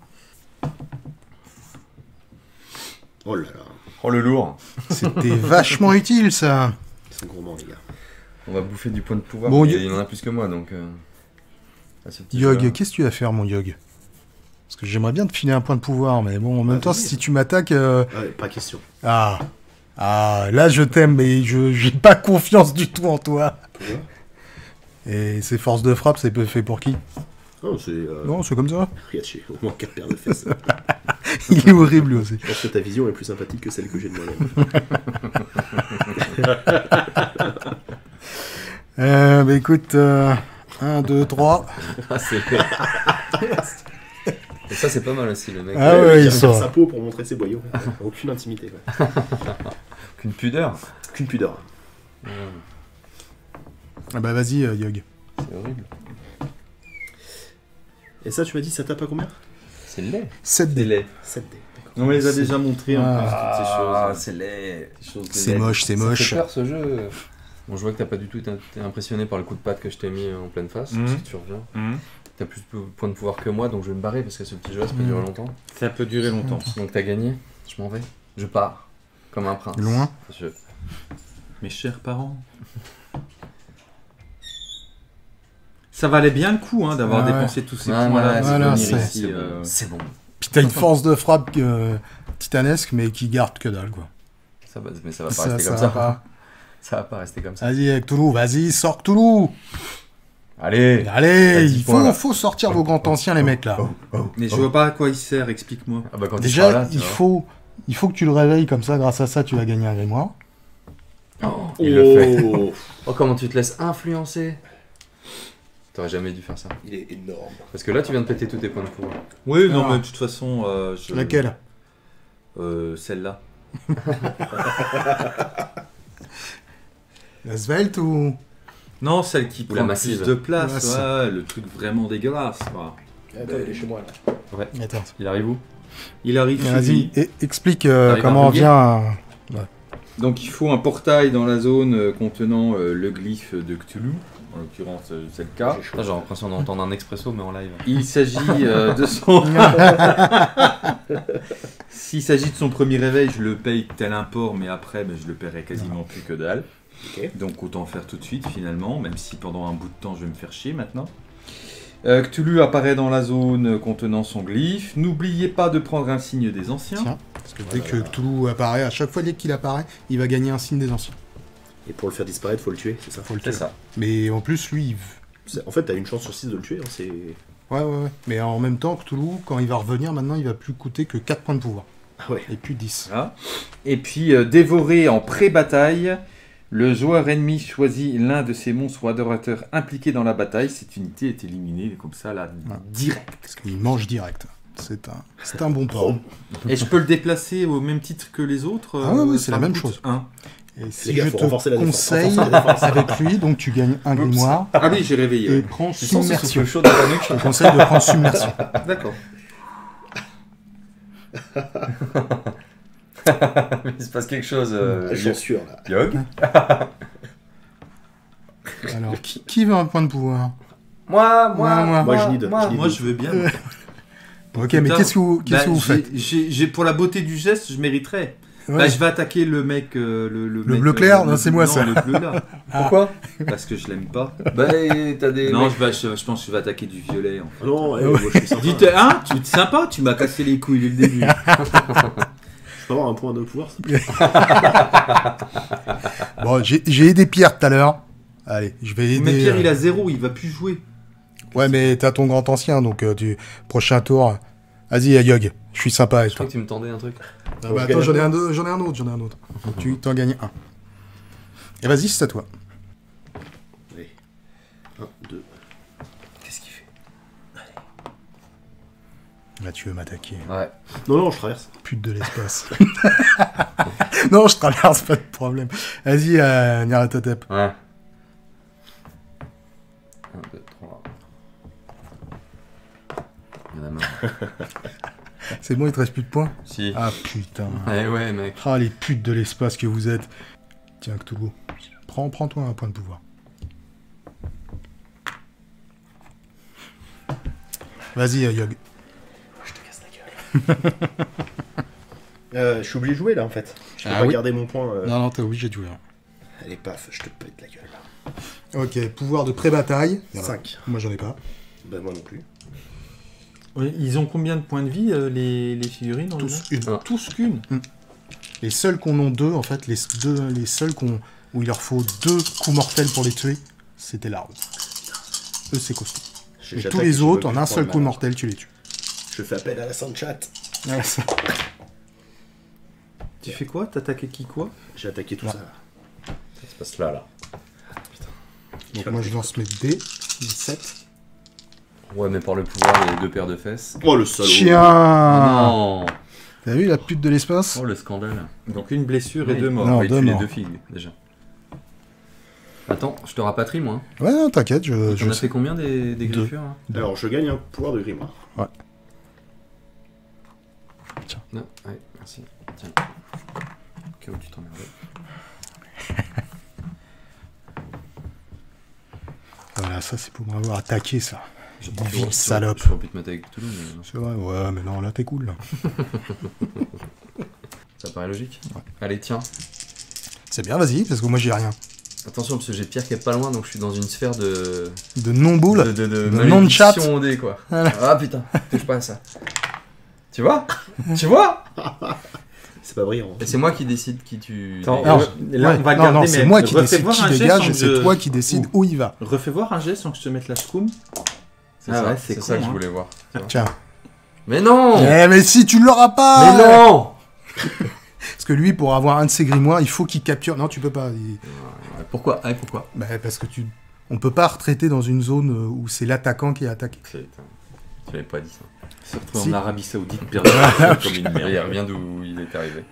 Oh là là, Oh le lourd. C'était vachement utile, ça. ils sont gourmands, les gars. On va bouffer du point de pouvoir. Bon, mais Yo- il en a plus que moi, donc... Euh... à ce petit Yog, jeu-là. qu'est-ce que tu vas faire, mon Yog? Parce que j'aimerais bien te filer un point de pouvoir, mais bon, en même Ah, temps, vas-y. si tu m'attaques... euh, Ouais, pas question. Ah, ah, là je t'aime, mais je j'ai pas confiance du tout en toi. Pourquoi? Et ces forces de frappe, c'est fait pour qui? Non, c'est... Euh... Non, c'est comme ça. Regarde, j'ai au moins quatre paires de fesses. Il est horrible lui aussi. Je pense que ta vision est plus sympathique que celle que j'ai de moi-même. Euh, bah écoute, un, deux, trois. Ah, c'est... Et ça, c'est pas mal aussi, le mec. Ah ouais, il ils sort sont- sa peau pour montrer ses boyaux. Aucune intimité, quoi. Qu'une pudeur. Aucune pudeur. Ouais, Ah bah vas-y, euh, Yog. c'est horrible. Et ça, tu m'as dit, ça tape à combien? C'est laid. sept C'est dés. laid. sept dés. D'accord. On les a déjà montrés en Ah. plus, toutes ces choses. Ah, c'est laid. Ces choses de C'est laid. moche, c'est Ça fait moche. peur, ce jeu. Bon, je vois que t'as pas du tout été été impressionné par le coup de patte que je t'ai mis en pleine face, Mhm. parce que tu reviens. Mhm. T'as plus de points de pouvoir que moi, donc je vais me barrer parce que ce petit jeu-là, ça peut Mhm. durer longtemps. Ça peut durer longtemps. Donc t'as gagné, je m'en vais. Je pars. Comme un prince. Loin. Je... Mes chers parents. Ça valait bien le coup hein, d'avoir Ouais. dépensé tous ces Ouais, points-là ouais, pour voilà, venir c'est- ici. C'est euh, bon. C'est bon. Puis t'as une force de frappe euh, titanesque, mais qui garde que dalle, quoi. Ça va, mais ça va pas Ça, rester ça comme va ça. pas. Ça va pas rester comme ça. Vas-y, avec Toulouse, vas-y, sors Toulouse. Allez. Allez, dix il points, faut, là. faut sortir vos grands anciens, les mecs, là. Mais je vois pas à quoi il sert, explique-moi. Ah bah quand Déjà, il sera là, tu il vois. faut, il faut que tu le réveilles, comme ça, grâce à ça, tu vas gagner un grimoire. Oh, il le fait. Oh, Oh, comment tu te laisses influencer. T'aurais jamais dû faire ça. il est énorme. Parce que là, tu viens de péter tous tes points de pouvoir. Oui, non, Ah. mais de toute façon. euh, je- Laquelle euh, Celle-là. La svelte ou... Non, celle qui Ou prend la le massive. plus de place. Ouais, ça. Ouais, le truc vraiment dégueulasse. quoi. Attends, il est chez moi, là. Attends. Il arrive où? Il arrive chez Vas-y, lui. et- explique euh, T'arrives à comment on relier vient... à- Donc il faut un portail dans la zone euh, contenant euh, le glyphe de Cthulhu. En l'occurrence, euh, c'est le cas. Là, j'ai l'impression d'entendre un expresso, mais en live. Il s'agit euh, de son. S'il s'agit de son premier réveil, je le paye tel import, mais après, ben, je le paierai quasiment plus que dalle. Ok. Donc autant faire tout de suite finalement, même si pendant un bout de temps je vais me faire chier maintenant. Euh, Cthulhu apparaît dans la zone contenant son glyphe. N'oubliez pas de prendre un signe des anciens. Tiens, parce que dès que Toulouse apparaît, à chaque fois dès qu'il apparaît, il va gagner un signe des anciens. Et pour le faire disparaître, faut le tuer, c'est ça? Faut le C'est tuer. ça. Mais en plus, lui, il... C'est- En fait, t'as une chance sur six de le tuer, hein, c'est... Ouais, ouais, ouais. Mais en même temps, Cthulhu, quand il va revenir, maintenant, il va plus coûter que quatre points de pouvoir. Ah ouais. Et plus dix. Voilà. Et puis euh, dévorer en pré-bataille. Le joueur ennemi choisit l'un de ses monstres ou adorateurs impliqués dans la bataille. Cette unité est éliminée comme ça, là, Ouais. direct. Parce qu'il mange direct. C'est un, c'est un bon point. Et je peux le déplacer au même titre que les autres. Ah ouais, euh, ouais, c'est ça la me même coûte chose. un. Et si Les gars, je faut te renforcer la défense, conseille renforcer la défense. avec lui, donc tu gagnes un Oups. grimoire Ah oui, j'ai réveillé. et ouais. prends Tu sens ce submersion. souffle chaud dans ta nuque? Je te conseille de prendre submersion. D'accord. Il se passe quelque chose. Euh, Ah, j'en suis sûr, là. Yog. Alors, qui, qui veut un point de pouvoir? Moi, moi, moi. Moi, je need. moi. je need Moi, deux. je veux bien. Ok, mais Putain. qu'est-ce que vous, qu'est-ce Bah, que vous j'ai- faites? j'ai- j'ai- Pour la beauté du geste, je mériterais. Ouais. Bah, je vais attaquer le mec. euh, le, le, Le mec, bleu euh, clair? le- Non, c'est moi, non, ça. le bleu là. Pourquoi? Parce que je l'aime pas. Bah, t'as des. Non, mecs- je, vais, je, je pense que je vais attaquer du violet. En fait. Ah non, eh, Ouais. moi, je suis sympa. Dites, hein, tu es sympa, tu m'as cassé les couilles dès le début. Je peux avoir un point de pouvoir, s'il te plaît? Bon, j'ai j'ai aidé Pierre tout à l'heure. Allez, je vais aider. Mais Pierre, euh, il a zéro, il va plus jouer. Ouais, mais t'as ton grand ancien, donc euh, tu... prochain tour. Vas-y, Yog, je suis sympa avec Je toi. crois que tu me tendais un truc. Ah bah, attends, j'en ai, un, deux- j'en ai un autre, j'en ai un autre. Tu t'en gagnes un. Et vas-y, c'est à toi. Allez. Un, deux. Qu'est-ce qu'il fait? Là, tu veux m'attaquer. Ouais. Non, non, je traverse. Pute de l'espace. Non, je traverse, pas de problème. Vas-y, euh, Nyarlathotep. Ouais. un, deux, trois. Il y en a marre. C'est bon, il te reste plus de points? Si. Ah putain. Ouais, ouais, mec. Ah, les putes de l'espace que vous êtes. Tiens, Cthulhu. Prends, prends-toi un point de pouvoir. Vas-y, euh, Yog. Je te casse la gueule. euh, je suis obligé de jouer là en fait. Je peux Ah pas oui. garder mon point. euh. Non, non, t'es obligé de jouer. hein. Allez, paf, je te pète la gueule. Ok, pouvoir de pré-bataille. cinq. Moi, j'en ai pas. Bah, moi non plus. Ouais, ils ont combien de points de vie, euh, les, les figurines dans le Tous jeu une. Ah. Tous qu'une. Les seuls qu'on ont deux, en fait, les, deux, les seuls qu'on, où il leur faut deux coups mortels pour les tuer, c'était l'arbre. Eux, c'est costaud. J'ai- Mais j'attaque tous et les je autres, veux en un plus seul prendre coup mal. mortel, tu les tues. Je fais appel à la Sanchat. Ouais, ça- Tu fais quoi? T'attaquais qui quoi? J'ai attaqué tout Ouais. ça là. Ça se passe là, là. Donc moi, je lance mes dés. sept. Ouais, mais par le pouvoir, il y a deux paires de fesses. Oh le salaud. Chien Non. T'as vu la pute de l'espace? Oh, le scandale. Donc une blessure et Oui. deux morts. Non, Ouais, il deux tue les morts. deux filles, déjà. Attends, je te rapatrie, moi. Ouais, non, t'inquiète, je, T'en je as sais. fait combien des, des Deux. griffures là Alors je gagne un pouvoir de grimoire. Non, ouais, merci. Tiens. Au cas où tu t'emmerdais. Voilà, ça, c'est pour m'avoir attaqué, ça. Je Vite, salope. Je pu te mettre avec Toulouse, mais C'est vrai, ouais, mais non, là, t'es cool, là. ça paraît logique. Ouais. Allez, tiens. C'est bien, vas-y, parce que moi, j'ai rien. Attention, parce que j'ai Pierre qui est pas loin, donc je suis dans une sphère de. De non-boule. de, de, de, de malédiction non-chat. au dé, quoi. Voilà. Ah putain, touche pas à ça. Tu vois Tu vois C'est pas brillant. Et c'est moi qui décide qui tu. Attends, dégages. euh, là, Ouais, on va non, garder, non, c'est mais moi qui refais décide voir qui un jet dégage sans et que c'est je- toi qui décide où il va. Refais voir un geste sans que je te mette la scroum. C'est Ah ça, ouais, c'est c'est ça con, que je hein. voulais voir. Tiens. Mais non Eh, mais si, tu l'auras pas Mais non Parce que lui, pour avoir un de ses grimoires, il faut qu'il capture... Non, tu peux pas. il- Pourquoi Ah, pourquoi Bah, parce que tu... On peut pas retraiter dans une zone euh, où c'est l'attaquant qui est attaqué. Putain, tu l'avais pas dit ça. Se retrouve Si. en Arabie Saoudite, perdu comme une Il merde. revient d'où il est arrivé.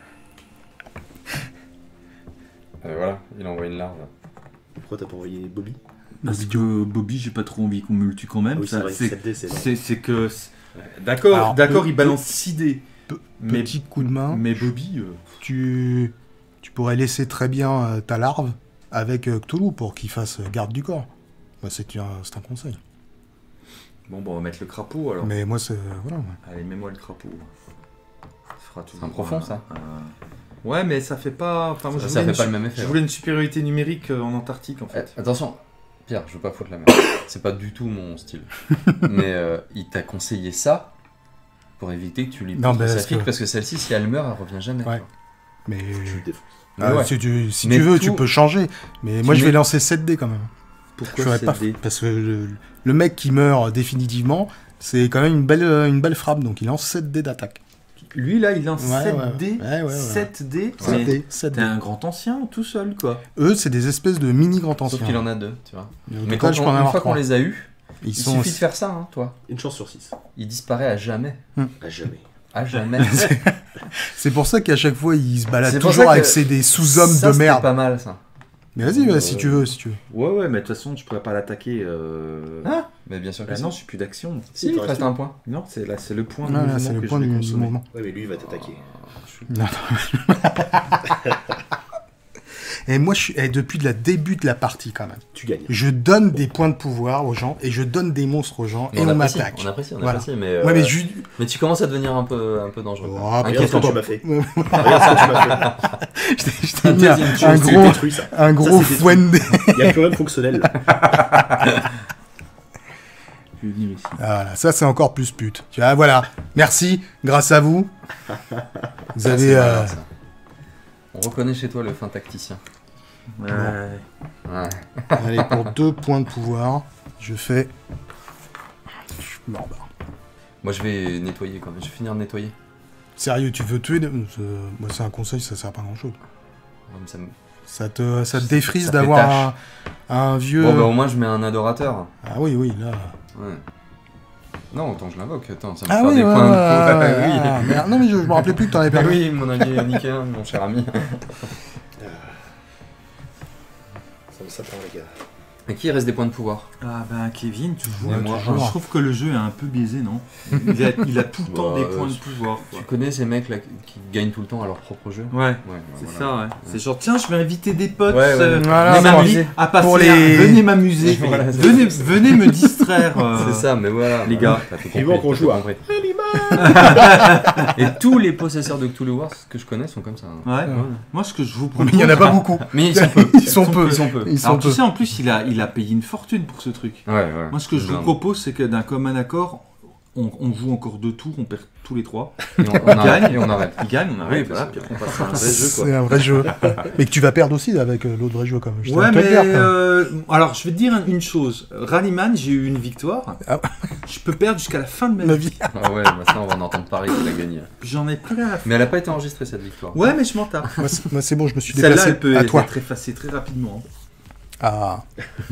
Euh, voilà, il envoie une larve. Pourquoi t'as pas envoyé Bobby? Parce que Bobby, j'ai pas trop envie qu'on me le tue quand même. Ah oui, c'est Ça, vrai, c'est- sept dés, c'est long. c'est c'est que. c'est- D'accord, Alors, d'accord, peu- il balance six dés. Pe- Mais, Petit coup de main. mais Bobby. euh, Tu... tu pourrais laisser très bien euh, ta larve avec euh, Cthulhu pour qu'il fasse euh, garde du corps. Bah, c'est un, c'est un conseil. Bon, bon, on va mettre le crapaud alors. Mais moi, c'est... Voilà. ouais. Allez, mets-moi le crapaud. Ça fera toujours un profond, ça un- Ouais, mais ça fait pas. Enfin, moi, Ça, je ça voulais fait une pas le su- même effet. Je ouais. voulais une supériorité numérique euh, en Antarctique en Eh, fait. attention, Pierre, je veux pas foutre la merde. C'est pas du tout mon style. Mais euh, il t'a conseillé ça pour éviter que tu lui Non, poses mais sa parce fille, que- parce que celle-ci, si elle meurt, elle revient jamais. Ouais. quoi. Mais... Je le défonce. Mais Ah, ouais. Si, tu, si Mais tu veux, tout- tu peux changer. Mais moi, Tu je vais mets- lancer sept dés quand même. Je Pourquoi ferais sept pas dés parce que le, le mec qui meurt définitivement, c'est quand même une belle, une belle frappe, donc il lance sept dés d'attaque. Lui là, il lance Ouais, sept ouais. dés. Ouais, ouais, ouais. sept dés. sept mais dés, sept T'es dés. un grand ancien tout seul quoi. Eux, c'est des espèces de mini grands anciens. Sauf qu'il en a deux, tu vois. Au Mais total, quand je on- peux en une avoir fois qu'on trois. les a eus, Ils il sont... suffit de faire ça, hein, toi. Une chance sur six. Il disparaît à jamais. À jamais. À jamais. C'est pour ça qu'à chaque fois, ils se baladent C'est pour toujours ça que avec ces des sous-hommes Ça, de c'était merde. pas mal, ça. Mais vas-y, Euh, vas-y, si tu veux, si tu veux. Ouais ouais, mais de toute façon, je pourrais pas l'attaquer. Euh... Ah, mais bien sûr que Bah si. non, je suis plus d'action. Si, il te reste un point. Non, c'est là, c'est le point Non, de là, mouvement c'est le que point je vais du, du consommer. mouvement. Ouais, mais lui, il va t'attaquer. Non, non. Et moi, je suis... et depuis le début de la partie, quand même, Tu gagnes. je donne des points de pouvoir aux gens, et je donne des monstres aux gens, et on apprécie, m'attaque. On apprécie, on Voilà. apprécie, mais, euh, Ouais, mais ju- mais tu commences à devenir un peu, un peu dangereux. Oh, quoi. après, Regarde ce que Inquiétant. tu m'as fait. Ouais. Regarde ce que tu m'as fait. je t'ai- je t'ai mis Vas-y, un, tu- un tu C'est gros, détruit, ça. un gros c'est détruit. fouendé. Il n'y a plus rien de fonctionnel. Je vais venir ici. Ah, voilà, ça c'est encore plus pute. Tu vois, voilà. Merci, grâce à vous. Vous Ça, avez. c'est euh, malin, ça. On reconnaît chez toi le fin tacticien. Ouais. Ouais. Allez, pour deux points de pouvoir, je fais. Je suis mort. bah. Moi, je vais nettoyer quand même. Je vais finir de nettoyer. Sérieux, tu veux tuer de- euh, Moi, c'est un conseil, ça sert à pas grand chose. Ouais, mais ça me- Ça te, ça te Ça- défrise ça fait d'avoir tâche. un, un vieux. Bon, bah au moins, je mets un adorateur. Ah oui, oui, là. Ouais. Non, autant que je l'invoque. Attends, ça me Ah fait oui, des ouais, points de ouais, pouvoir. ouais, Oui. ah, merde. Non, mais je, je me rappelais plus que t'en avais Ah perdu. oui, mon ami nickel, mon cher ami. Ça me s'attend, les gars. À qui il reste des points de pouvoir? Ah ben Kevin, toujours. Ouais, moi, toujours. je trouve que le jeu est un peu biaisé, non il a, il a tout le temps Bah, des euh, points de je- pouvoir. quoi. Tu connais ces mecs là qui gagnent tout le temps à leur propre jeu? Ouais, Ouais, c'est voilà. ça, ouais. C'est genre, tiens, je vais inviter des potes. Ouais, ouais. euh, Voilà, venez pour- m'amuser, à passer pour un- les- venez m'amuser. Voilà, c'est venez, venez me distraire. euh. C'est ça, mais voilà. Les voilà, gars. t'as tout Vivement compris, qu'on t'as joue tout à compris. Et tous les possesseurs de Cthulhu Wars que je connais sont comme ça. hein. Ouais. Ouais. Moi, ce que je vous Mais propose. il y en a pas beaucoup. Mais ils sont peu. Ils sont peu. Ils sont peu. Ils sont Alors, tu peu. sais, en plus, il a, il a payé une fortune pour ce truc. Ouais, ouais. Moi, ce que je vous Énorme. propose, c'est que d'un commun accord, on, on joue encore deux tours, on perd tous les trois. Et on, on arrête. Et on arrête. Il gagne, on arrête, Oui, voilà, parce puis que- après, on passe à un vrai jeu, quoi. C'est un vrai jeu. Mais que tu vas perdre aussi avec euh, l'autre vrai jeu, quand même. Je Ouais, tiens à te mais le dire, quand même. euh, alors je vais te dire un- une chose. Rallyman, j'ai eu une victoire. Ah. Je peux perdre jusqu'à la fin de ma Ma vie. vie. Ah ouais, maintenant on va en entendre parler qu'il a gagné. J'en ai plus rien à faire. Mais elle a pas été enregistrée cette victoire. Ouais, mais je m'en tape. Moi, c'est- moi, c'est bon, je me suis Celle-là, déplacé elle peut à toi. être effacée très rapidement. Ah,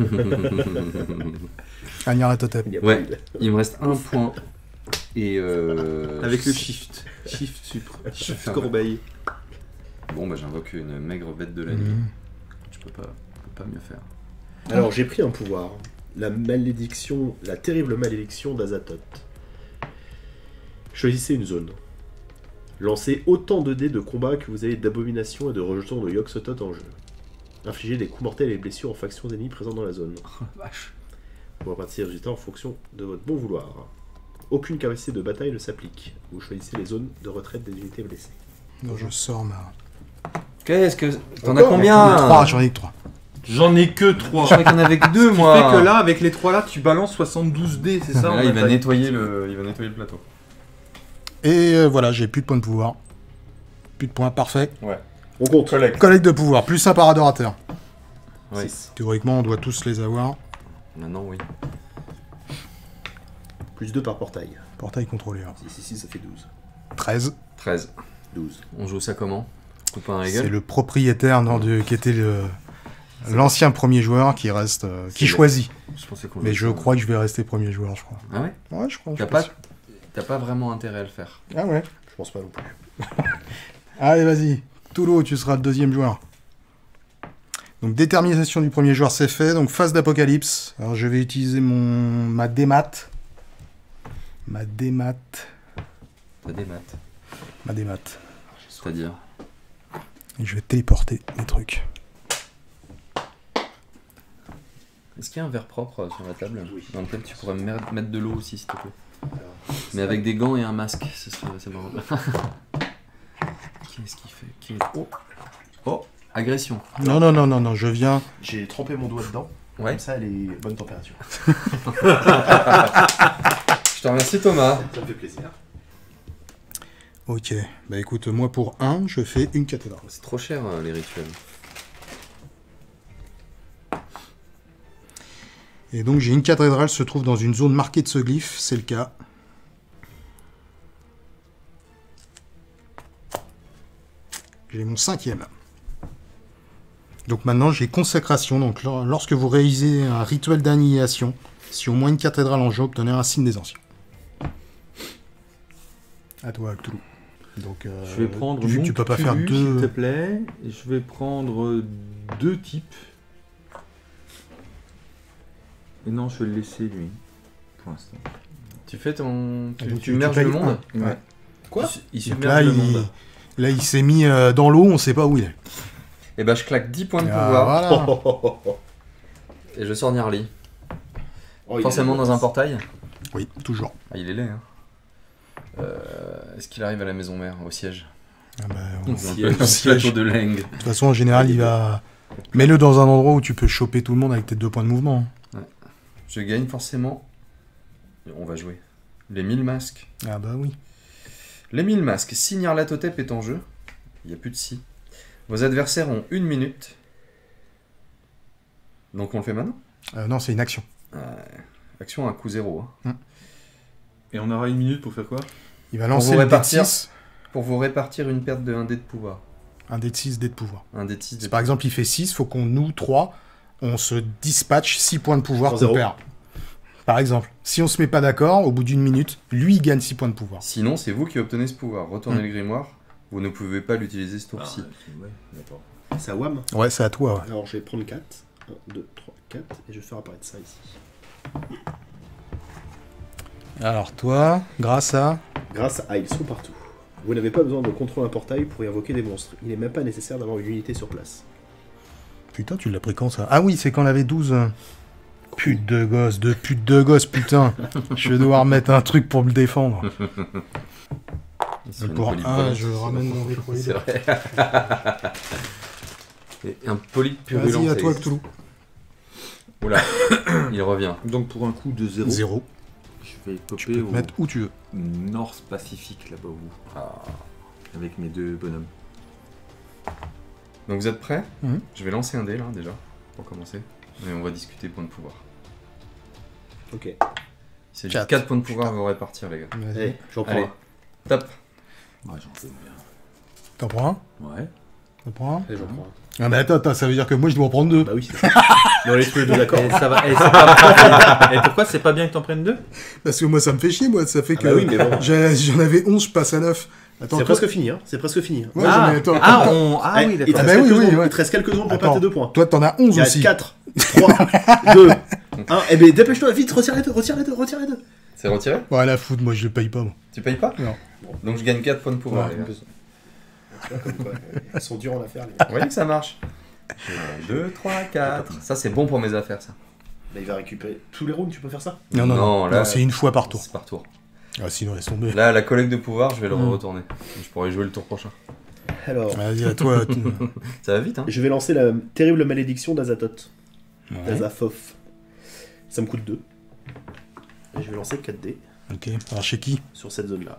Agnès Latotep. Il y a Ouais. pas eu- Il me reste un point. Et euh... Avec le shift. Shift supre. Shift Ah. corbeille. Bon, bah j'invoque une maigre bête de la nuit. Mhm. Tu peux pas, tu peux pas mieux faire. Alors, j'ai pris un pouvoir. La malédiction, la terrible malédiction d'Azathoth. Choisissez une zone. Lancez autant de dés de combat que vous avez d'abomination et de rejetons de Yog-Sothoth en jeu. Infligez des coups mortels et blessures aux factions ennemies présentes dans la zone. Vache. Vous répartissez les résultats en fonction de votre bon vouloir. Aucune capacité de bataille ne s'applique. Vous choisissez les zones de retraite des unités blessées. Non, je sors ma. Qu'est-ce que. T'en as Encore combien? Trois, j'en ai que trois. J'en ai que trois. Je croyais qu'il y en avait que deux, Ce qui moi. fait que là, avec les trois là, tu balances soixante-douze dés, c'est ça Là, en il va attaque nettoyer le, il va nettoyer le plateau. Et euh, voilà, j'ai plus de points de pouvoir. Plus de points, parfait. On compte. Collecte de pouvoir, plus un par adorateur. Ouais. six. Théoriquement, on doit tous les avoir. Maintenant, oui. Plus deux par portail. Portail contrôlé. hein. six, six, six, ça fait douze. treize. treize. douze. On joue ça comment? Coupin à la C'est gueule? le propriétaire non, de, qui était le- l'ancien premier joueur qui reste, euh, qui C'est le- choisit. Je pensais qu'on Mais jouait je ça. crois que je vais rester premier joueur, je crois. Ah ouais? Ouais, je crois. je T'as suis pas, sûr. t'as pas vraiment intérêt à le faire. Ah ouais. Je pense pas non plus. Allez, vas-y. Toulot, tu seras le deuxième joueur. Donc, détermination du premier joueur, c'est fait. Donc, phase d'apocalypse. Alors, je vais utiliser mon ma démat. Ma démat. T'as des maths. Ma démat. C'est-à-dire? Et je vais téléporter des trucs. Est-ce qu'il y a un verre propre euh, sur la table? Oui. Dans lequel tu pourrais me mer- mettre de l'eau aussi, s'il te plaît. Alors, Mais avec des gants et un masque, ce serait c'est marrant. Qu'est-ce qu'il fait? Qu'est- Oh. Oh, agression. Non, non, non, non, non, je viens. j'ai trempé mon doigt dedans. Ouais. Comme ça, elle est bonne température. Je te remercie, Thomas. Ça me fait plaisir. Ok. Bah écoute, moi pour un, je fais une cathédrale. C'est trop cher, euh, les rituels. Et donc j'ai une cathédrale se trouve dans une zone marquée de ce glyphe, c'est le cas. J'ai mon cinquième. Donc maintenant j'ai consécration. Donc lor- lorsque vous réalisez un rituel d'annihilation, si au moins une cathédrale en jeu, obtenez un signe des anciens. À toi, Cthulhu. Donc euh, Je vais prendre vu que mon tu peux pas faire Cthulhu, s'il te deux. plaît. Et je vais prendre deux types. Et non, je vais le laisser lui. Pour l'instant. Tu fais ton. Tu, Donc, tu tu- tu merges payes le monde? un. Ouais. Quoi Il, il Donc submerge là, le il, monde. là, il s'est mis euh, dans l'eau, on sait pas où il est. Et bah, je claque dix points de Ah, pouvoir voilà. et je sors Gnarly. Oh, il Forcément a- dans un portail. Oui, toujours. Ah, il est laid, hein. Euh, Est-ce qu'il arrive à la maison mère, au siège? Ah bah, on- Un siège. peu- un siège. plateau de Leng. De toute façon, en général, il va. Mets-le dans un endroit où tu peux choper tout le monde avec tes deux points de mouvement. Je gagne forcément. On va jouer. Les mille masques. Ah bah oui. Les mille masques. Si Nyarlathotep est en jeu, il n'y a plus de si. Vos adversaires ont une minute. Donc on le fait maintenant? Euh, non, c'est une action. Action à coup zéro. hein. Et on aura une minute pour faire quoi? Il va Pour lancer vous le dé de répartir. six. Pour vous répartir une perte de un dé de pouvoir. Un dé de six, dé de pouvoir. Un dé de six Si dé par exemple il fait six, faut qu'on, nous, trois, on se dispatche six points de pouvoir Sans qu'on zéro. perd. Par exemple, si on se met pas d'accord, au bout d'une minute, lui il gagne six points de pouvoir. Sinon, c'est vous qui obtenez ce pouvoir. Retournez Mm. le grimoire, vous ne pouvez pas l'utiliser ce Ah, tour-ci. ouais, d'accord. C'est à Wam. Ouais, c'est à toi. Ouais. Alors je vais prendre quatre. un, deux, trois, quatre. Et je vais faire apparaître ça ici. Alors toi, grâce à... Grâce à ils sont partout. Vous n'avez pas besoin de contrôler un portail pour y invoquer des monstres. Il n'est même pas nécessaire d'avoir une unité sur place. Putain, tu l'as pris quand ça? Ah oui, c'est quand on avait douze... euh, Pute de gosse, de pute de gosse, putain. Je vais devoir mettre un truc pour me défendre. Il serait une Pour polype un, volante, je c'est- ramène mon rétroïde. C'est vrai. Et un polype purulent. Vas-y, à ça toi, existe. Cthulhu. Oula, il revient. Donc pour un coup de zéro, Zéro. je vais Tu peux popper te au mettre où tu veux. North Pacific là-bas où Ah. avec mes deux bonhommes. Donc vous êtes prêts? Mhm. Je vais lancer un dé là déjà, pour commencer. Et on va discuter points de pouvoir. Ok. Il s'agit de Quatre. quatre points de pouvoir à vous répartir, les gars. Vas-y. Allez, j'en prends Allez. un. Top. Ouais, j'en peux bien. T'en prends un? Ouais. T'en prends un? Allez, j'en prends un. Ah mais attends, attends, ça veut dire que moi je dois en prendre deux. Bah oui, c'est ça. Mais on est tous les deux d'accord. Et, ça va, et, c'est pas... et pourquoi c'est pas bien que t'en prennes deux? Parce que moi ça me fait chier, moi, ça fait Ah que... bah oui, mais bon. j'ai- J'en avais onze, je passe à neuf. Attends, C'est toi- presque fini, hein. C'est presque fini. Ouais, ah, j'en ai- attends, ah, attends. on... ah Eh, oui, il te d'accord. Ah reste bah oui, quelques oui, secondes- ouais. il te reste quelques secondes pour Attends, perdre tes deux points. Toi t'en as onze Il aussi. reste quatre, trois, deux, un. Eh ben dépêche-toi, vite, retire les deux, retire les deux, retire les deux. C'est retiré? Ouais, la foot, moi je le paye pas, moi. Tu payes pas? Non. Donc je gagne quatre points de pouvoir, Ouais. les gars. Tu vois, comme quoi, ils sont durs en affaires, les gars. Vous voyez que ça marche? deux, trois, quatre. Ça, c'est bon pour mes affaires, ça. Là, il va récupérer tous les rounds, tu peux faire ça? Non, non, non, Non, là- non, c'est une fois par tour. C'est par tour. Ah, sinon laisse tomber. Là, la collecte de pouvoir, je vais le Mm. retourner. Je pourrais jouer le tour prochain. Alors, Vas-y, à toi. tu- Ça va vite, hein? je vais lancer la terrible malédiction d'Azathoth. Ouais. D'Azathoth. Ça me coûte deux. Et je vais lancer quatre dés Ok, alors chez qui? sur cette zone-là.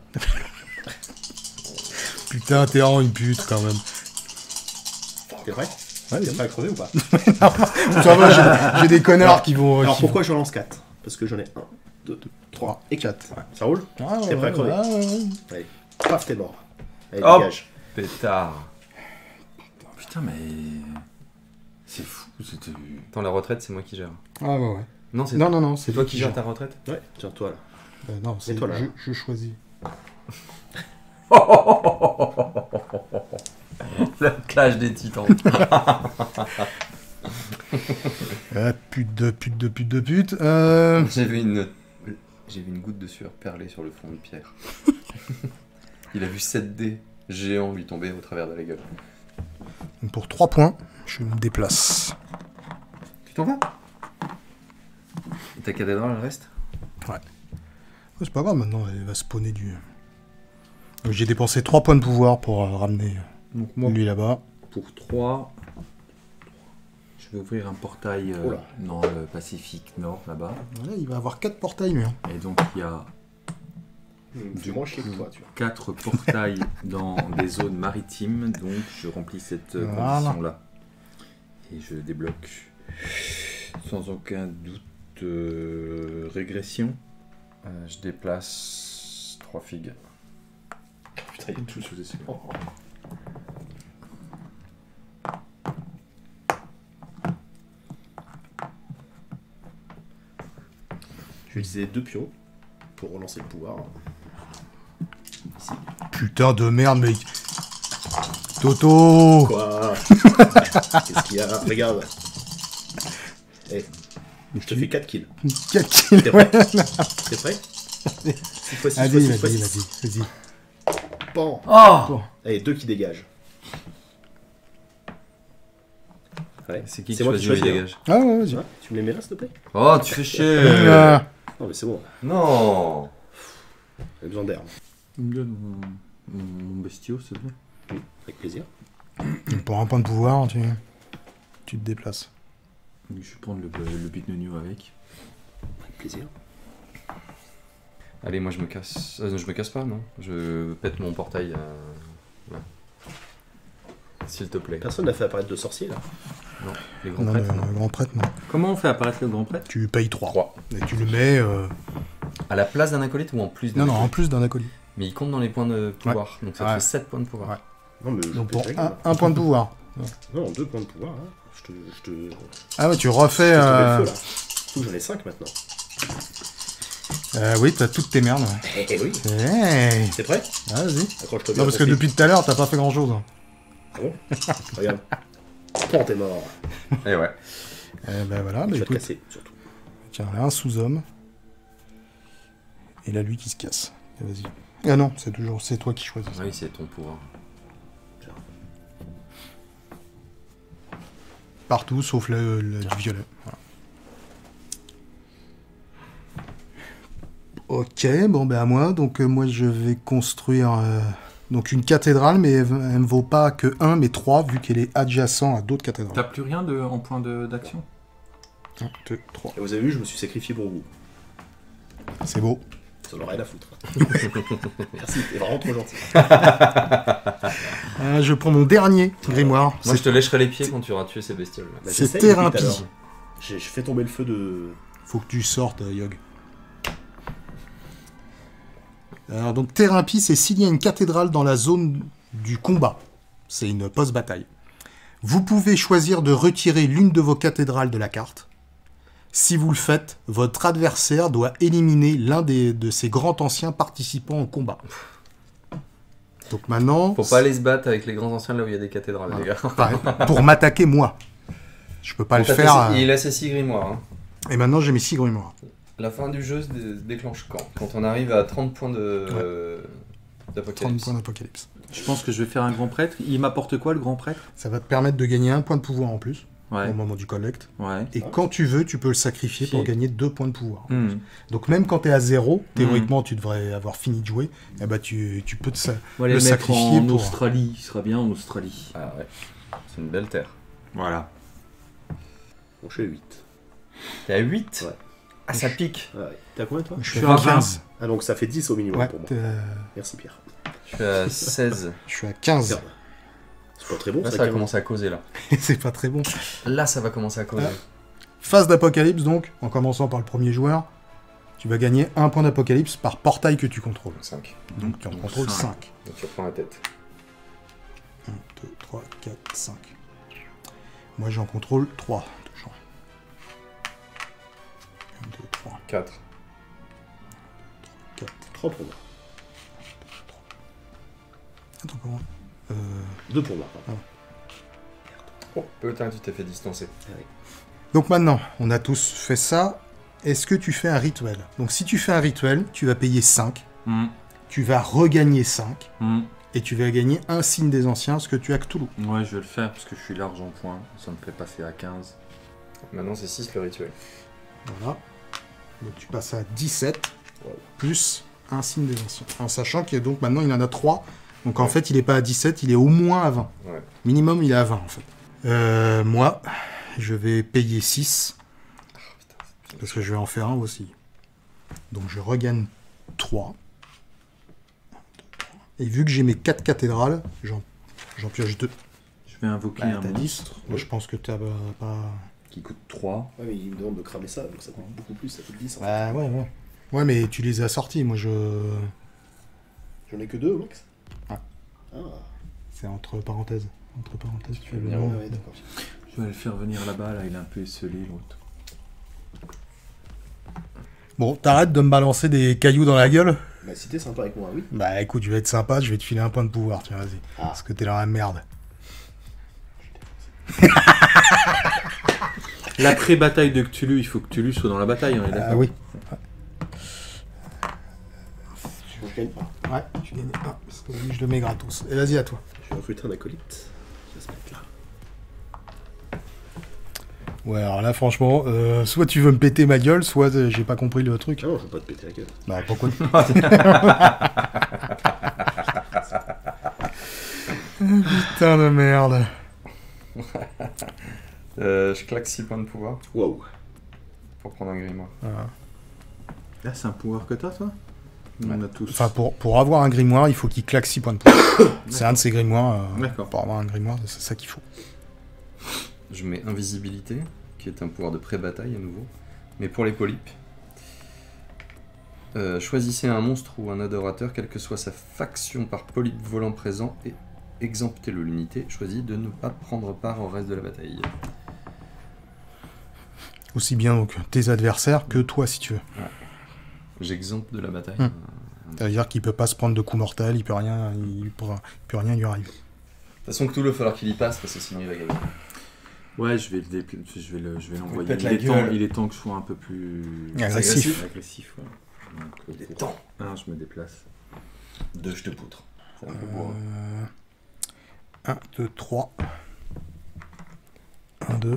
Putain, t'es vraiment une pute quand même. T'es prêt? Ouais, T'es prêt à crever ou pas? ça va, j'ai- j'ai des connards qui vont. Alors qui pourquoi je lance quatre? Parce que j'en ai un, deux, trois et quatre. Ça roule? vont- Ah, ouais, T'es prêt à ouais, crever? ouais, ouais, ouais. Paf, t'es mort. Allez, Hop. dégage. Pétard. Putain, mais... C'est fou, c'était... Attends, la retraite, c'est moi qui gère. Ah, ouais, ouais. Non, c'est Non, non, non, c'est toi qui gères ta retraite? Ouais, tiens, toi là. Euh, non, c'est toi, là. je, je choisis. La clash des titans. Ah, pute de pute de pute de pute. Euh... J'ai vu une... J'ai vu une goutte de sueur perler sur le fond de pierre. Il a vu sept dés géants lui tomber au travers de la gueule. Pour trois points, je me déplace. Tu t'en vas? Et t'as qu'à dans le reste? Ouais, c'est pas grave, maintenant, elle va spawner du... Donc j'ai dépensé trois points de pouvoir pour euh, ramener Donc moi, lui là-bas. pour trois, je vais ouvrir un portail euh, Oula. dans le Pacifique Nord, là-bas. Voilà, il va avoir quatre portails, lui. hein. Et donc, il y a Du moins chier que toi, tu vois. quatre portails dans des zones maritimes. Donc, je remplis cette euh, Voilà. condition-là. Et je débloque sans aucun doute euh, régression. Euh, je déplace trois figues. Putain, il y a tout sous les yeux. Je vais utiliser deux pions pour relancer le pouvoir. Ici. Putain de merde, mec. Toto. Quoi? Qu'est-ce qu'il y a? Regarde. Eh, je te fais quatre kills. quatre kills. T'es prêt? T'es prêt? six fois six fois Vas-y, six fois vas-y, six. vas-y, vas-y. Pan. Oh Allez, deux qui dégagent. Ouais. C'est qui C'est qui moi qui choisit les choisis. dégages? Ah ouais, vas-y. Ouais, tu me les mets là, s'il te plaît? Oh, tu fais chier. Ah. Non, mais c'est bon. Non. J'ai besoin d'air. Tu me donnes mon, mon, mon bestiau, s'il te plaît. Avec plaisir. Pour un point de pouvoir, tu, tu te déplaces. Je vais prendre le, le big nunu avec. Avec plaisir. Allez, moi je me casse. Euh, je me casse pas, non? Je pète mon portail. euh, Là. S'il te plaît. Personne n'a fait apparaître de sorcier là. Non, les grands Non, prêtres, non, non. le grand prêtre, non. Comment on fait apparaître le grand prêtre? Tu payes trois. Trois. Et tu le mets... euh, À la place d'un acolyte ou en plus d'un Non, non, en acolyte? plus d'un acolyte. Mais il compte dans les points de pouvoir. Donc ça te Ouais. fait sept points de pouvoir. Ouais. Non, mais je Donc te pour règle, un, là. un point de pouvoir. Non, deux points de pouvoir. Hein. Je te. Je te. Ah ouais, tu refais... je te mets euh, le feu, là. Ouh, j'en ai cinq maintenant. Euh, oui, t'as toutes tes merdes. Eh eh oui. Hey. C'est prêt? Ah, vas-y. Accroche-toi bien. Non, parce que ton depuis tout à l'heure, t'as pas fait grand chose. Ah bon? Regarde. Prends, t'es mort. Et ouais. Eh ben voilà, Tu bah vas te écoute. casser, surtout. Tiens, là, un sous-homme. Et là, lui qui se casse. Et vas-y. Ah non, c'est toujours, c'est toi qui choisis. Oui, c'est ton pouvoir. Partout, sauf le, le du violet. Voilà. Ok, bon ben à moi. Donc euh, moi, je vais construire euh, donc une cathédrale, mais elle, elle ne vaut pas que un, mais trois, vu qu'elle est adjacente à d'autres cathédrales. T'as plus rien de, en point de- d'action? un, deux, trois. Et vous avez vu, je me suis sacrifié pour vous. C'est beau. Ça n'aurait rien à foutre. Merci, t'es vraiment trop gentil. Euh, je prends mon dernier grimoire. Moi, je te lècherai les pieds quand tu auras tué ces bestioles. Là. Bah, C'est j'essaye depuis tout à thérapie. l'heure. J'ai j'ai fait tomber le feu de... Faut que tu sortes, euh, Yog. Alors donc thérapie, c'est s'il y a une cathédrale dans la zone du combat. C'est une post-bataille. Vous pouvez choisir de retirer l'une de vos cathédrales de la carte. Si vous le faites, votre adversaire doit éliminer l'un des, de ses grands anciens participants au combat. Donc maintenant... Faut pas aller se battre avec les grands anciens là où il y a des cathédrales, Voilà. les gars. Pareil, pour m'attaquer moi. Je peux pas Donc, le t'as faire. fait- euh, Il a ses six grimoires. Hein. Et maintenant j'ai mes six grimoires. La fin du jeu se dé- déclenche quand? Quand on arrive à trente points de euh, trente d'apocalypse. points d'apocalypse. Je pense que je vais faire un grand prêtre. Il m'apporte quoi, le grand prêtre? Ça va te permettre de gagner un point de pouvoir en plus Ouais, au moment du collect. ouais. Et quand tu veux, tu peux le sacrifier pour Si. gagner deux points de pouvoir. Hmm. Donc même quand tu es à zéro, théoriquement tu devrais avoir fini de jouer, et bah tu, tu peux te sa- On va les le mettre sacrifier en pour... Australie. Il sera bien en Australie. Ah ouais. C'est une belle terre. Voilà. Bon, je suis à huit. T'es à huit? Ouais. Ah, ça pique. Ah ouais. T'es à combien, toi? Je Je suis suis à à quinze. Ah, donc ça fait dix au minimum Ouais, pour moi. t'es, euh, Merci, Pierre. Je suis à seize. je suis à quinze. Merde. C'est pas très bon, Là, ça, ça va quinze. commencer à causer, là. C'est pas très bon. Là, ça va commencer à causer. Ah. Phase d'apocalypse donc, en commençant par le premier joueur, tu vas gagner un point d'apocalypse par portail que tu contrôles. cinq. Donc tu en Donc, contrôles cinq. cinq. Donc tu reprends la tête. un, deux, trois, quatre, cinq. Moi j'en contrôle trois, toujours. un, deux, trois, quatre. quatre. trois pour moi. Attends, comment euh... deux pour moi, pardon. Oh, putain, tu t'es fait distancer. Donc maintenant, on a tous fait ça. Est-ce que tu fais un rituel? Donc si tu fais un rituel, tu vas payer cinq, Hmm. tu vas regagner cinq, Hmm. et tu vas gagner un signe des anciens, ce que tu as Cthulhu. Ouais, je vais le faire parce que je suis large en points. Ça me fait passer à quinze. Maintenant, c'est six le rituel. Voilà. Donc tu passes à dix-sept, Wow. plus un signe des anciens. En sachant qu'il y a donc maintenant il en a trois. Donc en fait il n'est pas à dix-sept, il est au moins à vingt. Ouais. Minimum il est à vingt en fait. Euh, moi, je vais payer six. Parce que je vais en faire un aussi. Donc je regagne trois. Et vu que j'ai mes quatre cathédrales, j'en j'en pioche deux. Je vais invoquer Bah, un t'as dix. monstre Moi je pense que t'as euh, pas... qui coûte trois. Ouais, mais il me demande de cramer ça, donc ça coûte beaucoup plus, ça coûte dix. En fait. Bah ouais, ouais. Ouais, mais tu les as sortis, moi je... J'en ai que deux au max. Ah. Ah, C'est entre parenthèses. Entre parenthèses, tu fais le venir, nom. ouais, ouais, d'accord. Je vais le faire venir là-bas, là, il est un peu esselé l'autre. Bon, t'arrêtes de me balancer des cailloux dans la gueule? Bah, si t'es sympa avec moi, oui. Bah écoute, je vais être sympa, je vais te filer un point de pouvoir, tiens, vas-y. Ah. Parce que t'es dans la merde. L'après-bataille de Cthulhu, il faut que Cthulhu soit dans la bataille, on est Ah d'accord? oui. Je gagne pas. Ouais, tu gagnes un, parce que lui, je le mets gratos. Et vas-y, à toi. Je vais recruter un acolyte. Qui va se mettre là. Ouais, alors là, franchement, euh, soit tu veux me péter ma gueule, soit euh, j'ai pas compris le truc. Ah non, je veux pas te péter la gueule. Bah pourquoi? Putain de merde. Euh, je claque six points de pouvoir Waouh. pour prendre un grimoire. Voilà. Là, c'est un pouvoir que t'as, toi? On a tous. Enfin, pour, pour avoir un grimoire, il faut qu'il claque six points de pouvoir. C'est un de ces grimoires. euh, D'accord. Pour avoir un grimoire, c'est ça qu'il faut. Je mets invisibilité, qui est un pouvoir de pré-bataille à nouveau. Mais pour les polypes, euh, choisissez un monstre ou un adorateur, quelle que soit sa faction par polype volant présent, et exemptez-le. L'unité choisit de ne pas prendre part au reste de la bataille. Aussi bien donc tes adversaires que toi, si tu veux. J'exemple de la bataille. Hum. C'est-à-dire qu'il peut pas se prendre de coups mortels, il peut rien, il peut, il peut rien lui arriver. De toute façon, Cthulhu, il va falloir qu'il y passe parce que sinon il va gagner. Ouais, je vais le dépl- je vais le, je vais l'envoyer. pète Il, la est temps- gueule. il est temps que je sois un peu plus Agressif. agressif, ouais. Donc, euh, Il est pour- temps. Un, je me déplace. Deux, je te poutre. Ça va un peu bourrin. un, deux, trois. un, deux.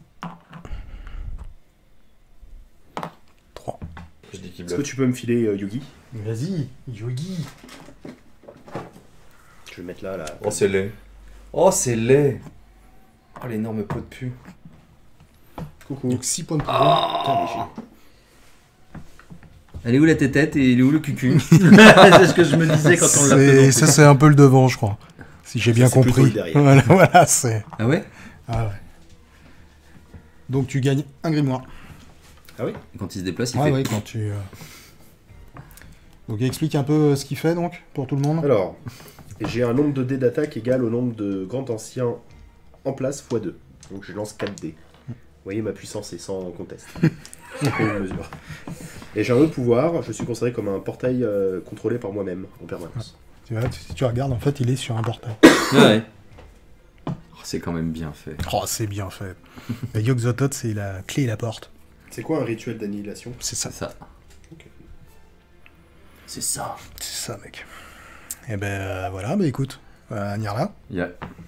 trois. Je dis qu'il Est-ce que bluffe. tu peux me filer euh, Yugi? Vas-y, Yogi. Je vais le mettre là, là. Oh, c'est laid. Oh, c'est laid. Oh, l'énorme pot de pu. Coucou. Donc six points de pouvoir. Putain, mais j'ai- Elle est où la tétette et il est où le cucu? C'est ce que je me disais quand on l'a C'est- présenté. Ça, c'est un peu le devant, je crois. Si j'ai bien c'est plutôt compris. le derrière. Voilà, voilà, c'est. Ah ouais? Ah ouais. Donc tu gagnes un grimoire. Ah oui? Quand il se déplace, il Ouais, fait... ouais, quand tu. euh, Donc explique un peu euh, ce qu'il fait donc pour tout le monde. Alors, j'ai un nombre de dés d'attaque égal au nombre de grands anciens en place fois deux. Donc je lance quatre dés. Vous voyez, ma puissance est sans conteste. Aucune mesure. Et j'ai un autre pouvoir, je suis considéré comme un portail euh, contrôlé par moi-même en permanence. Tu vois, si tu regardes, en fait, il est sur un portail. Ouais. Oh, c'est quand même bien fait. Oh, c'est bien fait. La Yog-Sothoth, c'est la clé et la porte. C'est quoi un rituel d'annihilation? C'est ça. C'est ça. Ok. C'est ça. C'est ça, mec. Et ben euh, voilà, bah écoute, euh, Nirla. Yeah.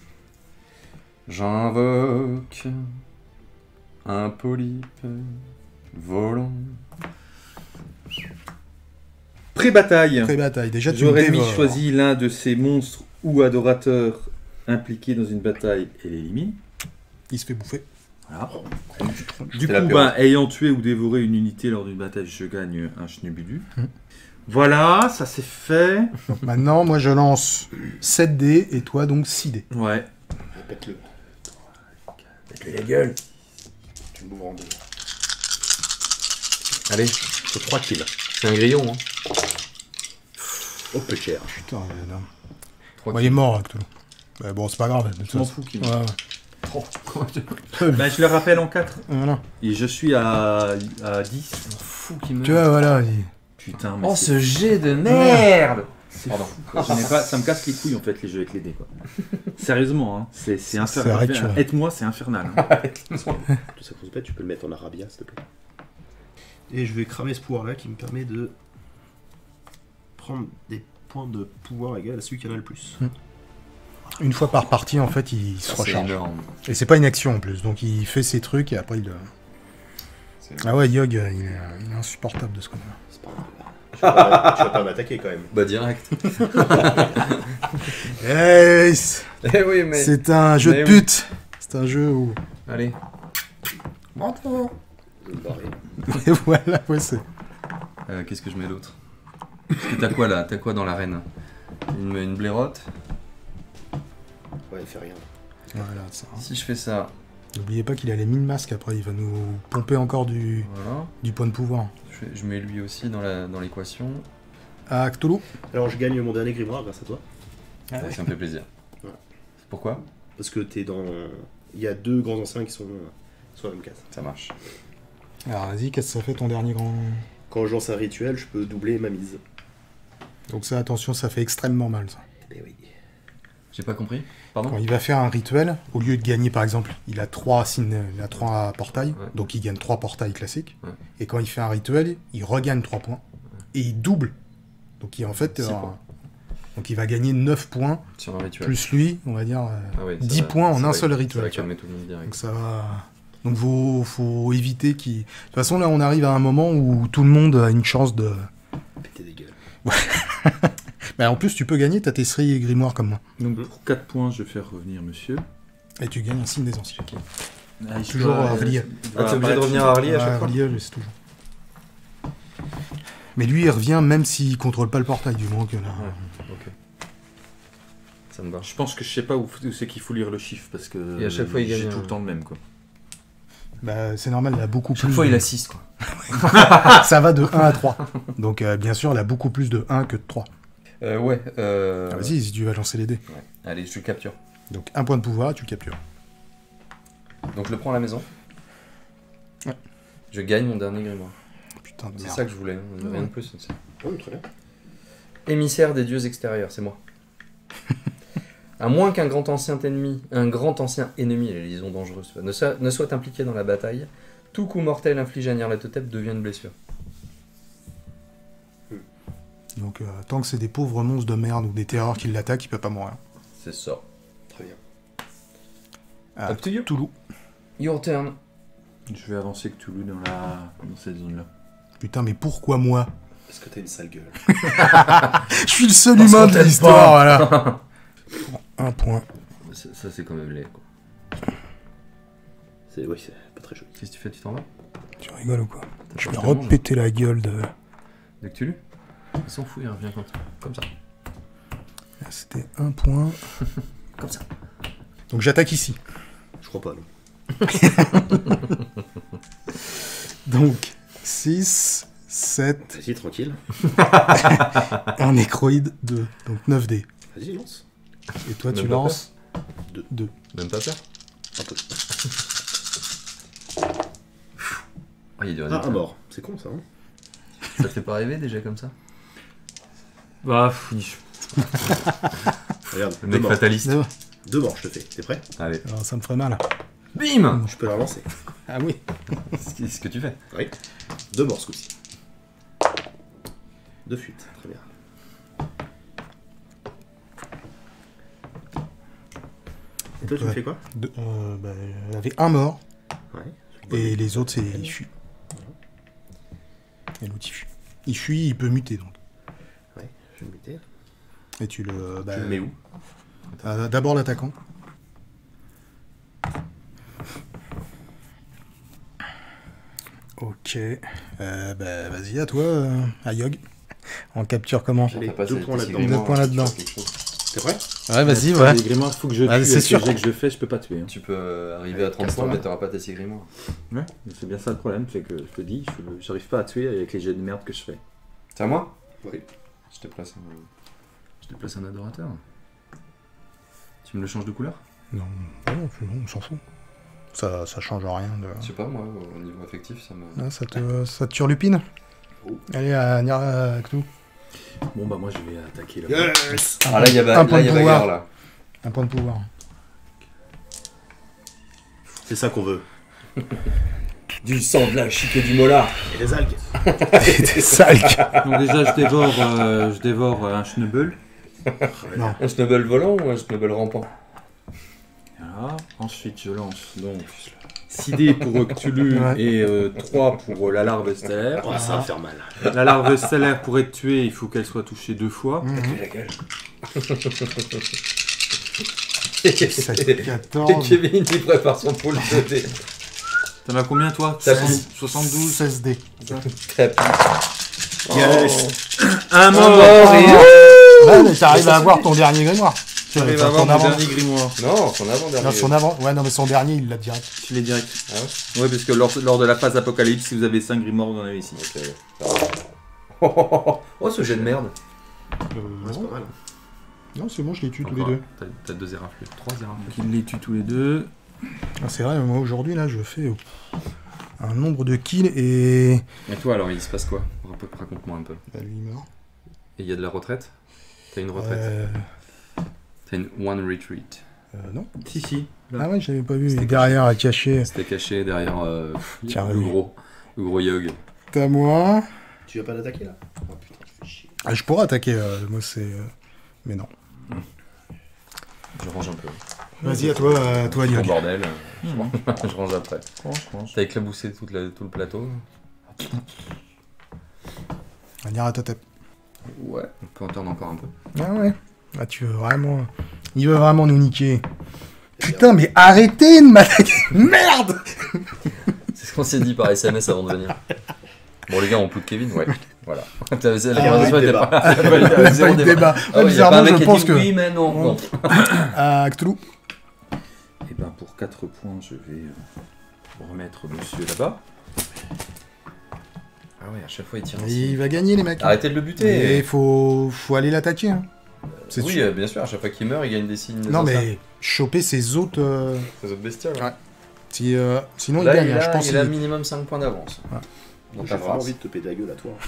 J'invoque un polype volant. Pré-bataille. Pré-bataille, déjà tu me J'aurais mis dévores. choisi l'un de ces monstres ou adorateurs impliqués dans une bataille et l'élimine. Il se fait bouffer. Voilà. Du C'était la coup, peur. ben, ayant tué ou dévoré une unité lors d'une bataille, je gagne un schnubudu. Hmm. Voilà, ça c'est fait. Donc maintenant, moi je lance sept dés et toi donc six dés. Ouais. Répète-le. Pète-lui la gueule. Tu me m'ouvres en deux. Allez, Faut trois kills. c'est un grillon. Hein. Oh, peu cher. Putain, euh, non. Trois Bon, il est mort, Cthulhu. Bah, bon, c'est pas grave. de toute Je m'en façon. fous qui Ouais, ouais. Ben, je le rappelle en quatre. Voilà. Et je suis à, à dix. Fou qui meurt. Tu vois, voilà. il- Putain, mais Oh, c'est ce jet de merde. c'est Pardon. fou, quoi. Je n'ai pas, ça me casse les couilles en fait les jeux avec les dés quoi. Sérieusement, hein, c'est c'est C'est vrai que infernal. tu- Aide-moi, c'est infernal. hein. Tout ça qu'on se pète, tu peux le mettre en arabia, s'il te plaît. Et je vais cramer ce pouvoir-là qui me permet de prendre des points de pouvoir égal à celui qui en a le plus. Une fois par partie, en fait, il se Ah, c'est recharge. énorme. Et c'est pas une action en plus, donc il fait ses trucs et après il. euh, C'est- Ah ouais, Yog, euh, il est, il est insupportable de ce qu'on a. C'est pas grave. Tu vas pas- tu vas pas m'attaquer quand même. Bah direct. Eh, c'est Eh oui, mais... c'est un jeu mais de oui. pute. C'est un jeu où. Allez. Je vais me barrer. Et voilà, ouais, c'est. Euh, Qu'est-ce que je mets d'autre? Parce que t'as quoi là? T'as quoi dans l'arène? une, une blairotte. Ouais, il fait rien. Voilà, ça. Si je fais ça, N'oubliez pas qu'il a les mille masques après, il va nous pomper encore du, voilà. du point de pouvoir. Je, fais- je mets lui aussi dans la- dans l'équation. Ah, Cthulhu. Alors je gagne mon dernier grimoire grâce à toi. Ah ouais. Ça me fait plaisir. Ouais. Pourquoi? Parce que t'es dans. Il y a deux grands anciens qui sont sur la même case. Ça marche. Alors vas-y, qu'est-ce que ça fait ton dernier grand. Quand je lance un rituel, je peux doubler ma mise. Donc ça, attention, ça fait extrêmement mal ça. Eh oui. J'ai pas compris. Quand Pardon? il va faire un rituel, au lieu de gagner par exemple, il a trois signes, il a trois portails, Ouais. donc il gagne trois portails classiques. Ouais. Et quand il fait un rituel, il regagne trois points. Et il double. Donc il en fait. Six euh, points. donc il va gagner neuf points, Sur un rituel. plus lui, on va dire euh, Ah ouais, ça dix va- points en ça un va- seul Ça rituel. va tu vois. calmer tout le monde direct. Donc ça va. Donc faut, faut éviter qu'il. De toute façon là on arrive à un moment où tout le monde a une chance de. Péter des gueules. Bah, en plus tu peux gagner, t'as tes séries grimoires comme moi. Donc pour quatre points, je vais faire revenir monsieur. Et tu gagnes un signe des anciens. Ah, je Toujours dois- à relier. il doit Ah, t'es obligé de apparaître- revenir à relier à Ouais, chaque fois? relié, je sais toujours. Mais lui il revient même s'il contrôle pas le portail, du moins que là. Ouais. Ok. Ça me va. Je pense que je sais pas où, où c'est qu'il faut lire le chiffre parce que Et à chaque fois, il j'ai gagne tout un- le temps le même quoi. Bah c'est normal, il a beaucoup Chaque plus. fois, de- il assiste, quoi. Ça va de un à trois. Donc euh, bien sûr, il a beaucoup plus de un que de trois. Euh, ouais. Euh... Ah, vas-y, si tu vas lancer les dés. Ouais. Allez, je le capture. Donc un point de pouvoir, tu le captures. Donc, je le prends à la maison. Ouais. Je gagne mon dernier grimoire. Putain de C'est merde. ça que je voulais, hein. Rien Ouais. de plus. c'est ça. Oui, très bien. Émissaire des dieux extérieurs, c'est moi. À moins qu'un grand ancien ennemi, un grand ancien ennemi, les liaisons dangereuses, ne soit, ne soit impliqué dans la bataille, tout coup mortel infligé à Nyarlathotep devient une blessure. Donc, euh, tant que c'est des pauvres monstres de merde ou des terreurs qui l'attaquent, il peut pas mourir. C'est ça. Très bien. Ah, Up to you. Toulouse. Your turn. Je vais avancer Cthulhu dans, la... dans cette zone-là. Putain, mais pourquoi moi? Parce que t'as une sale gueule. Je suis le seul Parce humain qu'on de t'aime l'histoire, voilà. Un point. Ça, ça, c'est quand même laid, quoi. C'est, oui, c'est pas très joli. Qu'est-ce que tu fais, tu t'en vas? Tu rigoles ou quoi? Je vais pas tellement, repéter la gueule de... De Cthulhu? Il s'en fout, il revient comme ça. Comme ça. Là, c'était un point. Comme ça. Donc j'attaque ici. Je crois pas, non. Donc, six, sept, Vas-y, tranquille. un nécroïde, deux. Donc neuf dés. Vas-y, lance. Et toi, Même tu pas lances Deux. deux. Même pas peur? Un peu. Ah, il est dur à Ah, dire. un mort. C'est con, ça, hein. Ça te fait pas rêver déjà comme ça? Bah, pff, Regarde, Le deux mec morts. fataliste. Non. Deux morts, je te fais. T'es prêt? Allez. Alors, ça me ferait mal. Bim! Je peux la relancer. Ah oui. C'est ce que tu fais. Oui. Deux morts, ce coup-ci. Deux fuites. Très bien. Et toi, tu me Ouais. fais quoi? De- euh, bah, il y avait un mort, Ouais. et les autres, c'est il fuit. Et l'autre, il fuit. Il fuit, il peut muter, donc. Ouais, je vais me muter. Et tu le... bah, Tu le mets où? euh, D'abord l'attaquant. Ok. Euh, bah, vas-y, à toi, euh, à Yog. On capture comment? Allez, T'as passé deux points tes là-dedans. six grimoires, Deux points là-dedans. quelque chose. T'es prêt? Ouais, vas-y, ouais. Les grimoires, faut que je tue. Ah, c'est avec sûr. les jets que je fais, je peux pas tuer. Hein. Tu peux euh, arriver à trente casse-toi, points, là. mais t'auras pas tes six grimoires. Ouais, c'est bien ça le problème, c'est que je te dis, je- j'arrive pas à tuer avec les jets de merde que je fais. C'est à moi? Oui. Je te place un... Je te place un adorateur. Tu me le changes de couleur? Non, non, non, on s'en fout. Ça, ça change rien de... Je sais pas, moi, au niveau affectif, ça me... Ah, ça te, ça te turlupine. Oh. Allez, à Nia à Cthulhu. Bon bah moi je vais attaquer là. Yes! Un Ah là, il y a, ba- un là, point y de a pouvoir. bagarre, là. Un point de pouvoir. C'est ça qu'on veut. Du sang, de la chic et du molar. Et les algues. T'es sale. Donc déjà je dévore, euh, je dévore euh, un schnubble. Non. Un schnubble volant ou un schnubble rampant? Voilà. Ensuite je lance donc six dés pour Cthulhu Ouais. et euh, trois pour euh, la larve stellaire. Oh, ça va faire mal. La larve stellaire pour être tuée, il faut qu'elle soit touchée deux fois. Mhm. La gueule. sept, Et quatorze, Kevin, il prépare son pool de dés. T'en as combien toi T'as soixante- soixante-douze. seize dés. Tapis. Yes! Un mort mort et- Ouais, mais t'arrives à avoir ton dernier grimoire. Tu J'arrive enfin, à avoir ton mon avant- dernier grimoire. Non, son avant-dernier. Non, son avant. Ouais, non, mais son dernier, il l'a direct. Je l'ai direct. Ah ouais? Ouais, parce que lors, lors de la phase apocalypse, si vous avez cinq grimoires, vous en avez ici. Ok, ça va. Oh, oh, oh, oh, ce jet de merde. Euh, Ouais, c'est pas mal. non, c'est bon, je les tue tous les Encore, deux. T'as t'as deux éraflures, trois éraflures. Donc il les tue tous les deux. Ah, c'est vrai, moi aujourd'hui, là, je fais euh, un nombre de kills et. Et toi, alors, il se passe quoi? Raconte- Raconte-moi un peu. Bah, lui, il meurt. Et il y a de la retraite? T'as une retraite? Euh, T'as une one retreat. euh, non. Si, si. Là. Ah ouais, j'avais pas vu. C'était Il est derrière, à cacher. C'était caché derrière euh, Tiens, le oui. gros, le gros Yog. T'es à moi. Tu vas pas l'attaquer là? Oh putain, je fais chier. Ah, je pourrais attaquer, euh, moi, c'est. euh, Mais non. Je range un peu. Vas-y, à toi, à toi, Mon Yog. bordel, euh, je range après. Franchement. T'as éclaboussé toute la- tout le plateau? On ira à ta tête. Ouais. On peut en tourner encore un peu. Ah ouais. Ah, tu veux vraiment. Il veut vraiment nous niquer. Putain, mais arrêtez de m'attaquer. Merde. C'est ce qu'on s'est dit par S M S avant de venir. Bon, les gars, on pousse Kevin? Ouais. Voilà. T'avais la Il y a conversation pas eu de était débat. pas- Il n'y a pas eu de débat. Ah ouais, y a pas un Bizarrement, mec je qui a pense dit que. oui, mais non. non. À Cthulhu. Et ben pour quatre points, je vais euh, remettre monsieur là-bas. Ah ouais, à chaque fois, il tire. Il va gagner, les mecs. Arrêtez de le Et buter. il faut... faut aller l'attaquer. Hein. C'est Oui, sûr. euh, bien sûr, à chaque fois qu'il meurt, il gagne des signes. des Non, anciens. mais choper ses autres. euh, Les autres bestioles. Ouais. Si, euh, sinon, Là, il gagne. il hein, a, je pense il a qu'il- minimum cinq points d'avance. Ouais. Dans J'ai ta vraiment phrase. envie de te péter la gueule à toi.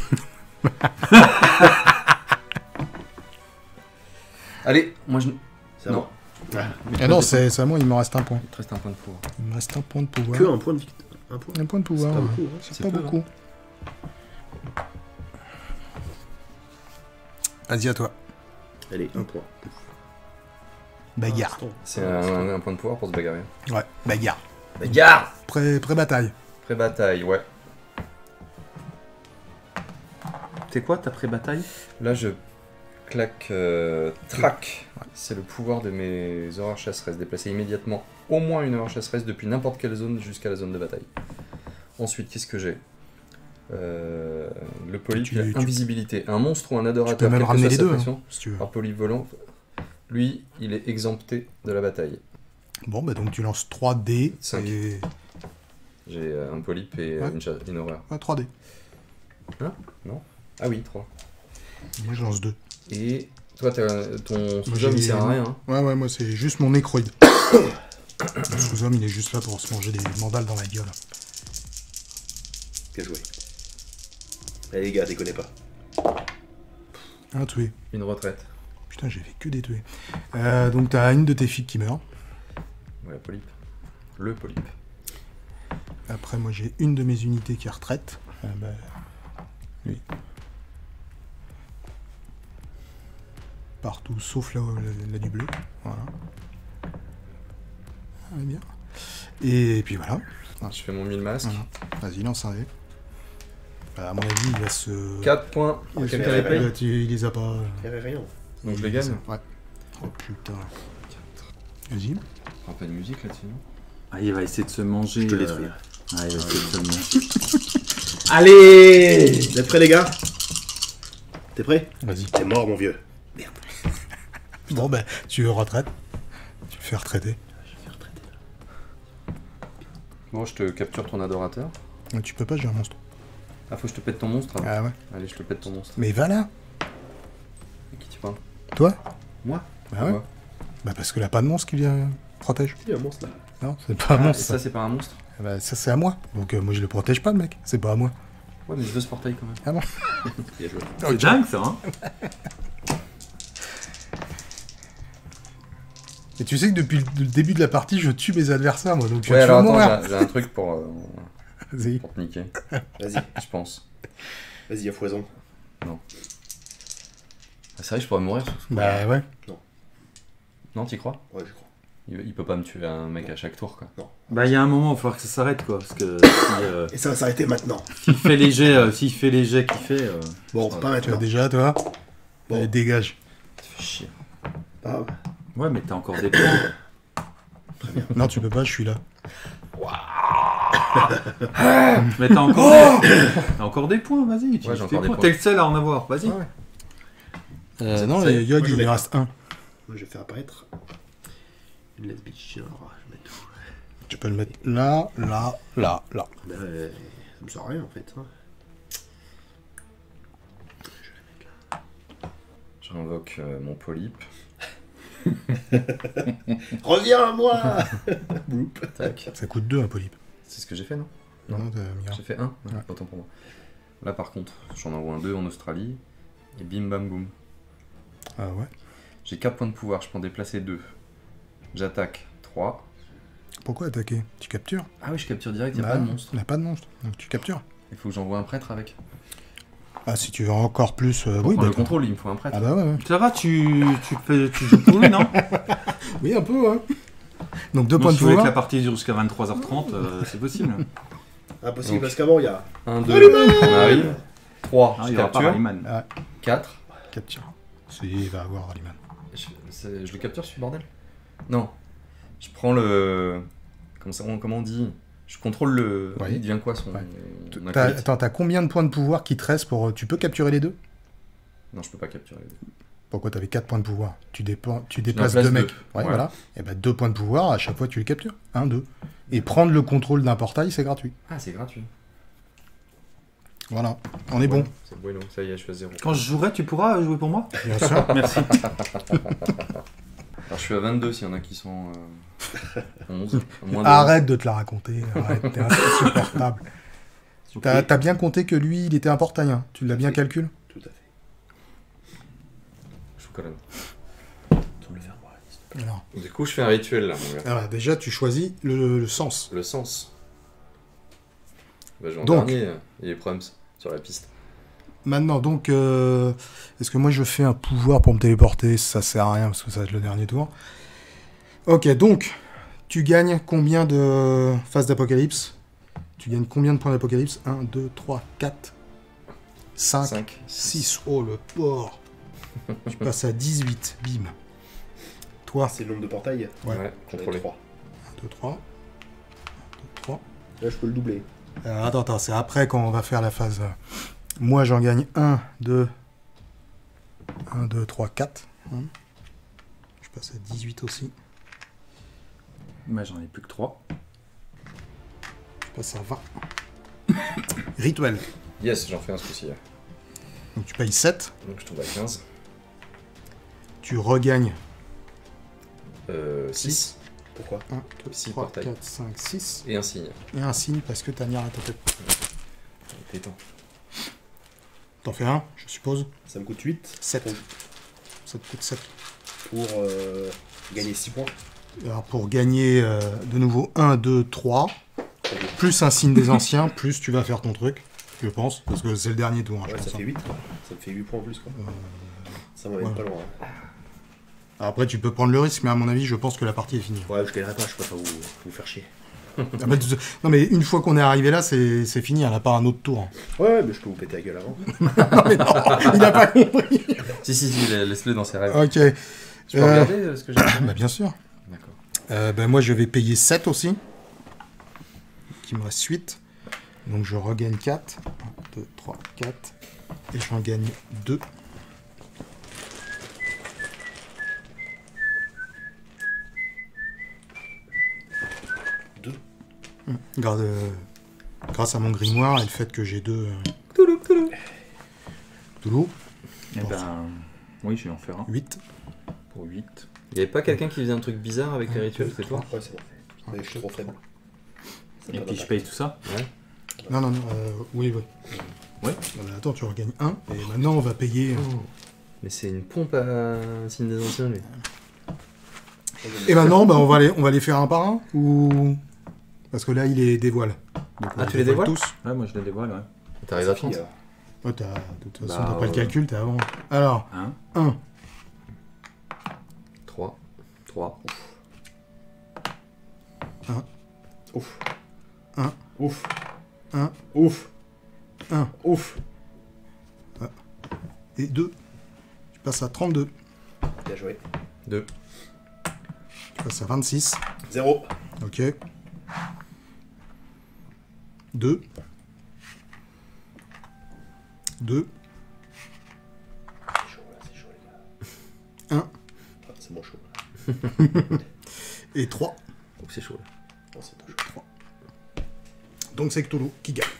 Allez, moi je. C'est à Non. moi. Ah non, c'est c'est à moi, il me reste un point. Il te reste un point de pouvoir. Il me reste un point de pouvoir. Que un point de victoire. Un point. Un point de pouvoir. pas ouais. beaucoup, hein. C'est C'est pas peu, beaucoup. Vas-y, à toi. Allez, un point. Bagarre. Instant. C'est un, un point de pouvoir pour se bagarrer. Ouais, bagarre. Bagarre Pré- Pré-bataille. Pré-bataille, ouais. C'est quoi ta pré-bataille? Là, je claque euh, track. C'est le pouvoir de mes horreurs chasseresses. Déplacer immédiatement au moins une horreur chasseresse depuis n'importe quelle zone jusqu'à la zone de bataille. Ensuite, qu'est-ce que j'ai euh, Le polype, Tu- il a tu- invisibilité. Un monstre ou un Tu peux adorateur, même quelle que ramener soit les sa deux, hein, faction, si tu veux. un polype volant, lui, il est exempté de la bataille. Bon, bah donc tu lances trois dés. Cinq. Et... J'ai euh, un polype et euh, Ouais. une, cha- une horreur. Ouais, trois dés. Ah oui, trois. Moi, je lance deux. Et toi, t'as- ton Moi, sous-homme, il j'ai- sert à rien. Hein. Ouais, ouais, moi, c'est juste mon nécroïde. Le sous-homme, il est juste là pour se manger des mandales dans la gueule. Bien joué. Allez les gars, déconnez pas. Un tué. Une retraite. Putain, j'ai fait que des tués. Euh, donc, t'as une de tes filles qui meurt. Ouais, polype. Le polype. Après, moi, j'ai une de mes unités qui retraite. Euh, bah, lui. Partout, sauf la, la, la du bleu. Voilà. Ah, bien. Et puis voilà. Je fais mon mille masques. Voilà. Vas-y, lance un dé. Bah, à mon avis, il va se... quatre points. il va se- Quelqu'un les les paye il, tu- il les a pas... euh, Il y avait rien. Donc je il les les a- gagne. Ouais. Oh putain. Vas-y. Un peu de musique là-dessus, non? Ah, il va essayer de se manger. Je te euh, détruis. Ah, il va essayer de se manger. Allez! Vous êtes prêts les gars? T'es prêt? Vas-y. T'es mort mon vieux. Bon, bah, tu retraites. Tu le fais retraiter. Bon, je te capture ton adorateur. Ah, tu peux pas, j'ai un monstre. Ah, faut que je te pète ton monstre. alors. Ah ouais. Allez, je te pète ton monstre. Mais va là. À qui tu parles? Toi? Moi? Bah ouais. Moi. Bah parce qu'il a pas de monstre qui vient protège. Il y a un monstre là. Non, c'est pas un Ah, et monstre. ça, Ça, c'est pas un monstre? Ah bah, ça c'est à moi. Donc euh, moi je le protège pas le mec. C'est pas à moi. Ouais, mais je veux ce portail quand même. Bien joué. C'est dingue ça, hein? Et tu sais que depuis le début de la partie, je tue mes adversaires moi. Donc tu Ouais, vas alors mourir. attends, j'ai- j'ai un truc pour, euh, Vas-y. pour te niquer, Vas-y, je pense. vas-y à foison. Ah, c'est vrai que je pourrais mourir sur ce coup. Bah ouais. Non, t'y crois? Ouais, je crois. il, il peut pas me tuer un mec à chaque tour, quoi. Bah, il y a un moment, il va falloir que ça s'arrête quoi. Parce que si, euh, Et ça va s'arrêter maintenant. s'il fait les jets, euh, s'il fait les jets qu'il fait. euh, Bon, Ouais, pas Tu as maintenant. déjà toi. Bon. Allez, dégage. Ça fait chier. Ah, Ouais, mais t'as encore des points. Non, tu peux pas, je suis là. Mais t'as encore, des... t'as encore des points, vas-y. utilise Ouais, j'ai tes encore des points. points. T'es le seul à en avoir, vas-y. Ouais, ouais. Euh, non, ça y est, Yog, moi, je il l'ai. en reste un. moi je vais faire apparaître une let's bitch. Alors, je vais mettre tout. Tu peux le mettre là, là, là, là. Ben, euh, ça me sert à rien en fait. hein. J'invoque euh, mon polype. Reviens à moi. Bloop. Tac. Ça coûte deux un polype. C'est ce que j'ai fait, non? Non, t'as mis un. J'ai fait un? Ouais. Autant pour moi. Là, par contre, j'en envoie un deux en Australie. Et bim bam boum. Ah ouais. J'ai quatre points de pouvoir, je peux en déplacer deux. J'attaque trois. Pourquoi attaquer? Tu captures? Ah oui, je capture direct, il n'y a Bah, pas de monstre. Il n'y a pas de monstre. Donc tu captures. Il faut que j'envoie un prêtre avec. Ah, si tu veux encore plus. euh, Pour oui, prendre bah, le contrôle, il me faut un prêtre. Ah bah ouais, ouais. Ça va, tu, tu, fais, tu joues pour lui, non? Oui, un peu, hein. Donc deux Donc, points de si vous voulez que pouvoir. la partie dure jusqu'à vingt-trois heures trente, euh, c'est possible. Impossible Donc. parce qu'avant il y a. un, deux, on arrive. trois, Ah, je il y aura pas capture. Rayman. quatre. Capture. Si, il va avoir Rallyman. Je, c'est- je le capture ce bordel? Non. Je prends le. Comment, ça, on- comment on dit? Je contrôle le. Ouais. Il devient quoi son. Ouais. son T'as- acolyte? Attends, t'as combien de points de pouvoir qui te restent pour. Tu peux capturer les deux? Non, je peux pas capturer les deux. Pourquoi t'avais quatre points de pouvoir? Tu, dépa- tu en déplaces place deux mecs. deux. Ouais, Voilà. voilà. Et bah deux points de pouvoir, à chaque fois tu les captures. Un, deux. Et prendre le contrôle d'un portail, c'est gratuit. Ah, c'est gratuit. Voilà. On est bon. C'est bueno, ça y est, je suis à zéro. Quand je jouerai, tu pourras jouer pour moi? Bien sûr. Merci. Alors je suis à vingt-deux s'il y en a qui sont. euh, onze. Moins de Arrête de te la raconter. Arrête, t'es insupportable. Ok. T'as t'as bien compté que lui, il était un portail. Tu l'as bien Oui. calculé? Tout à fait. Je vous colonne. Sans le faire moi. Alors, Du coup, je fais un rituel là, mon gars. alors, déjà, tu choisis le, le sens. Le sens. Bah, je vais en Donc. dernier. Il est Prums sur la piste. Maintenant, donc, euh, est-ce que moi je fais un pouvoir pour me téléporter? Ça sert à rien parce que ça va être le dernier tour. Ok, donc, tu gagnes combien de phases d'apocalypse? Tu gagnes combien de points d'apocalypse? un, deux, trois, quatre, cinq, cinq. six. Oh le porc. Tu passes à dix-huit. Bim. Toi, C'est le nombre de portails. Ouais. Ouais, J'en ai contrôlé. trois. un, deux, trois. un, deux, trois. Là, je peux le doubler. Euh, attends, attends, c'est après quand on va faire la phase. euh, Moi, j'en gagne un, deux, un, deux, trois, quatre. Hein. Je passe à dix-huit aussi. Moi, j'en ai plus que trois. Je passe à vingt. Rituel. Yes, j'en fais un ce coup-ci. Donc tu payes sept. Donc je tombe à quinze. Tu regagnes Euh, six. Pourquoi? un, deux, Six trois, portails. quatre, cinq, six. Et un signe. Et un signe parce que t'as Nier à ta tête. Détends. T'en fais un, je suppose. Ça me coûte huit. sept. Pour, Ça te coûte sept. pour euh, gagner six points. Alors pour gagner euh, de nouveau un, deux, trois, plus un signe des anciens, plus tu vas faire ton truc, je pense, parce que c'est le dernier tour. hein, je Ouais, pense, ça hein. fait huit. Quoi. Ça me fait huit points en plus. Quoi. Euh, Ça m'emmène ouais. pas loin. hein. Après tu peux prendre le risque, mais à mon avis je pense que la partie est finie. Ouais, je gagnerai pas, je préfère vous, vous faire chier. Ah bah, tu- non mais une fois qu'on est arrivé là, c'est c'est fini, elle n'a pas un autre tour. hein. Ouais, mais je peux vous péter la gueule avant. Non mais non, il n'a pas compris. Si, si, si, laisse-le dans ses rêves. Ok, Tu peux Euh, regarder euh, ce que j'ai fait bah bien sûr. D'accord. Euh, bah, moi je vais payer sept aussi. Donc, il me reste huit. Donc je regagne quatre. un, deux, trois, quatre. Et j'en gagne deux. Deux. Grâce, euh, grâce à mon grimoire et le fait que j'ai deux. Euh, Toulou, toulou. Toulouse, Eh Bon, ben, oui, je vais en faire un. huit. Pour huit. Il y avait pas quelqu'un qui faisait un truc bizarre avec les rituels, c'est toi? Ouais, c'est bon. Mais je suis trop faible. Ça Et perd puis je d'impact. paye tout ça. Ouais. Non, non, non. euh, oui, oui. Ouais. Non, mais attends, tu regagnes un. Et maintenant on va payer. euh, Mais c'est une pompe à signe des anciens, lui. Et maintenant, bah, on, va les, on va les faire un par un ou... Parce que là, il les dévoile. Donc, on Ah, tu les dévoiles tous. Ouais, moi je le dévoile, ouais. T'arrives à Sophie, trente. euh, Ouais, t'as- de toute façon, Bah, t'as pas le ouais. calcul, t'es avant. Alors, Un. un. trois. trois. Ouf. Un. Ouf. Un. Ouf. Un. Ouf. Et deux. Tu passes à trente-deux. Bien joué. deux. Tu passes à vingt-six. Zéro. Ok. deux. deux. C'est chaud là, c'est chaud les gars. Un. Ah, c'est bon chaud. Là. Et trois. Oh, c'est chaud. Là. Oh, c'est pas chaud. Donc c'est Cthulhu qui gagne.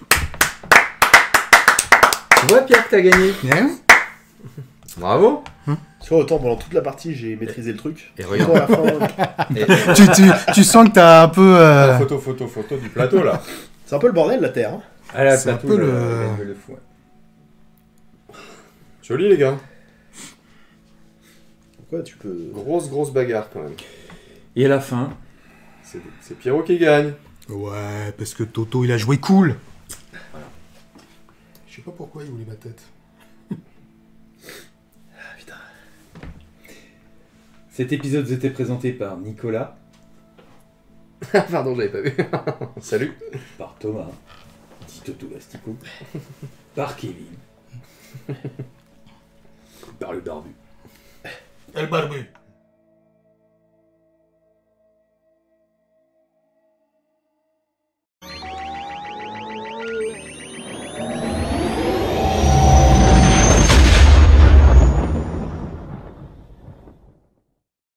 Tu vois, Pierre, que t'as gagné. Bien. Bravo. Tu vois, autant pendant toute la partie, j'ai maîtrisé le truc. Et Autant regarde. à la fin, Et- tu, tu, tu sens que t'as un peu... euh, Photo, photo, photo du plateau, là. c'est un peu le bordel la terre. Hein. Ah là, C'est un plateau, peu le, le- le, le fou. Ouais. Joli, les gars. Pourquoi tu peux. Grosse, grosse bagarre, quand même. Et à la fin, C'est c'est Pierrot qui gagne. Ouais, parce que Toto, il a joué cool. Je sais pas pourquoi il voulait ma tête. cet épisode vous était présenté par Nicolas, Pardon, j'avais pas vu. Salut. par Thomas, dit Toto Lastico, par Kevin, par le barbu. El barbu.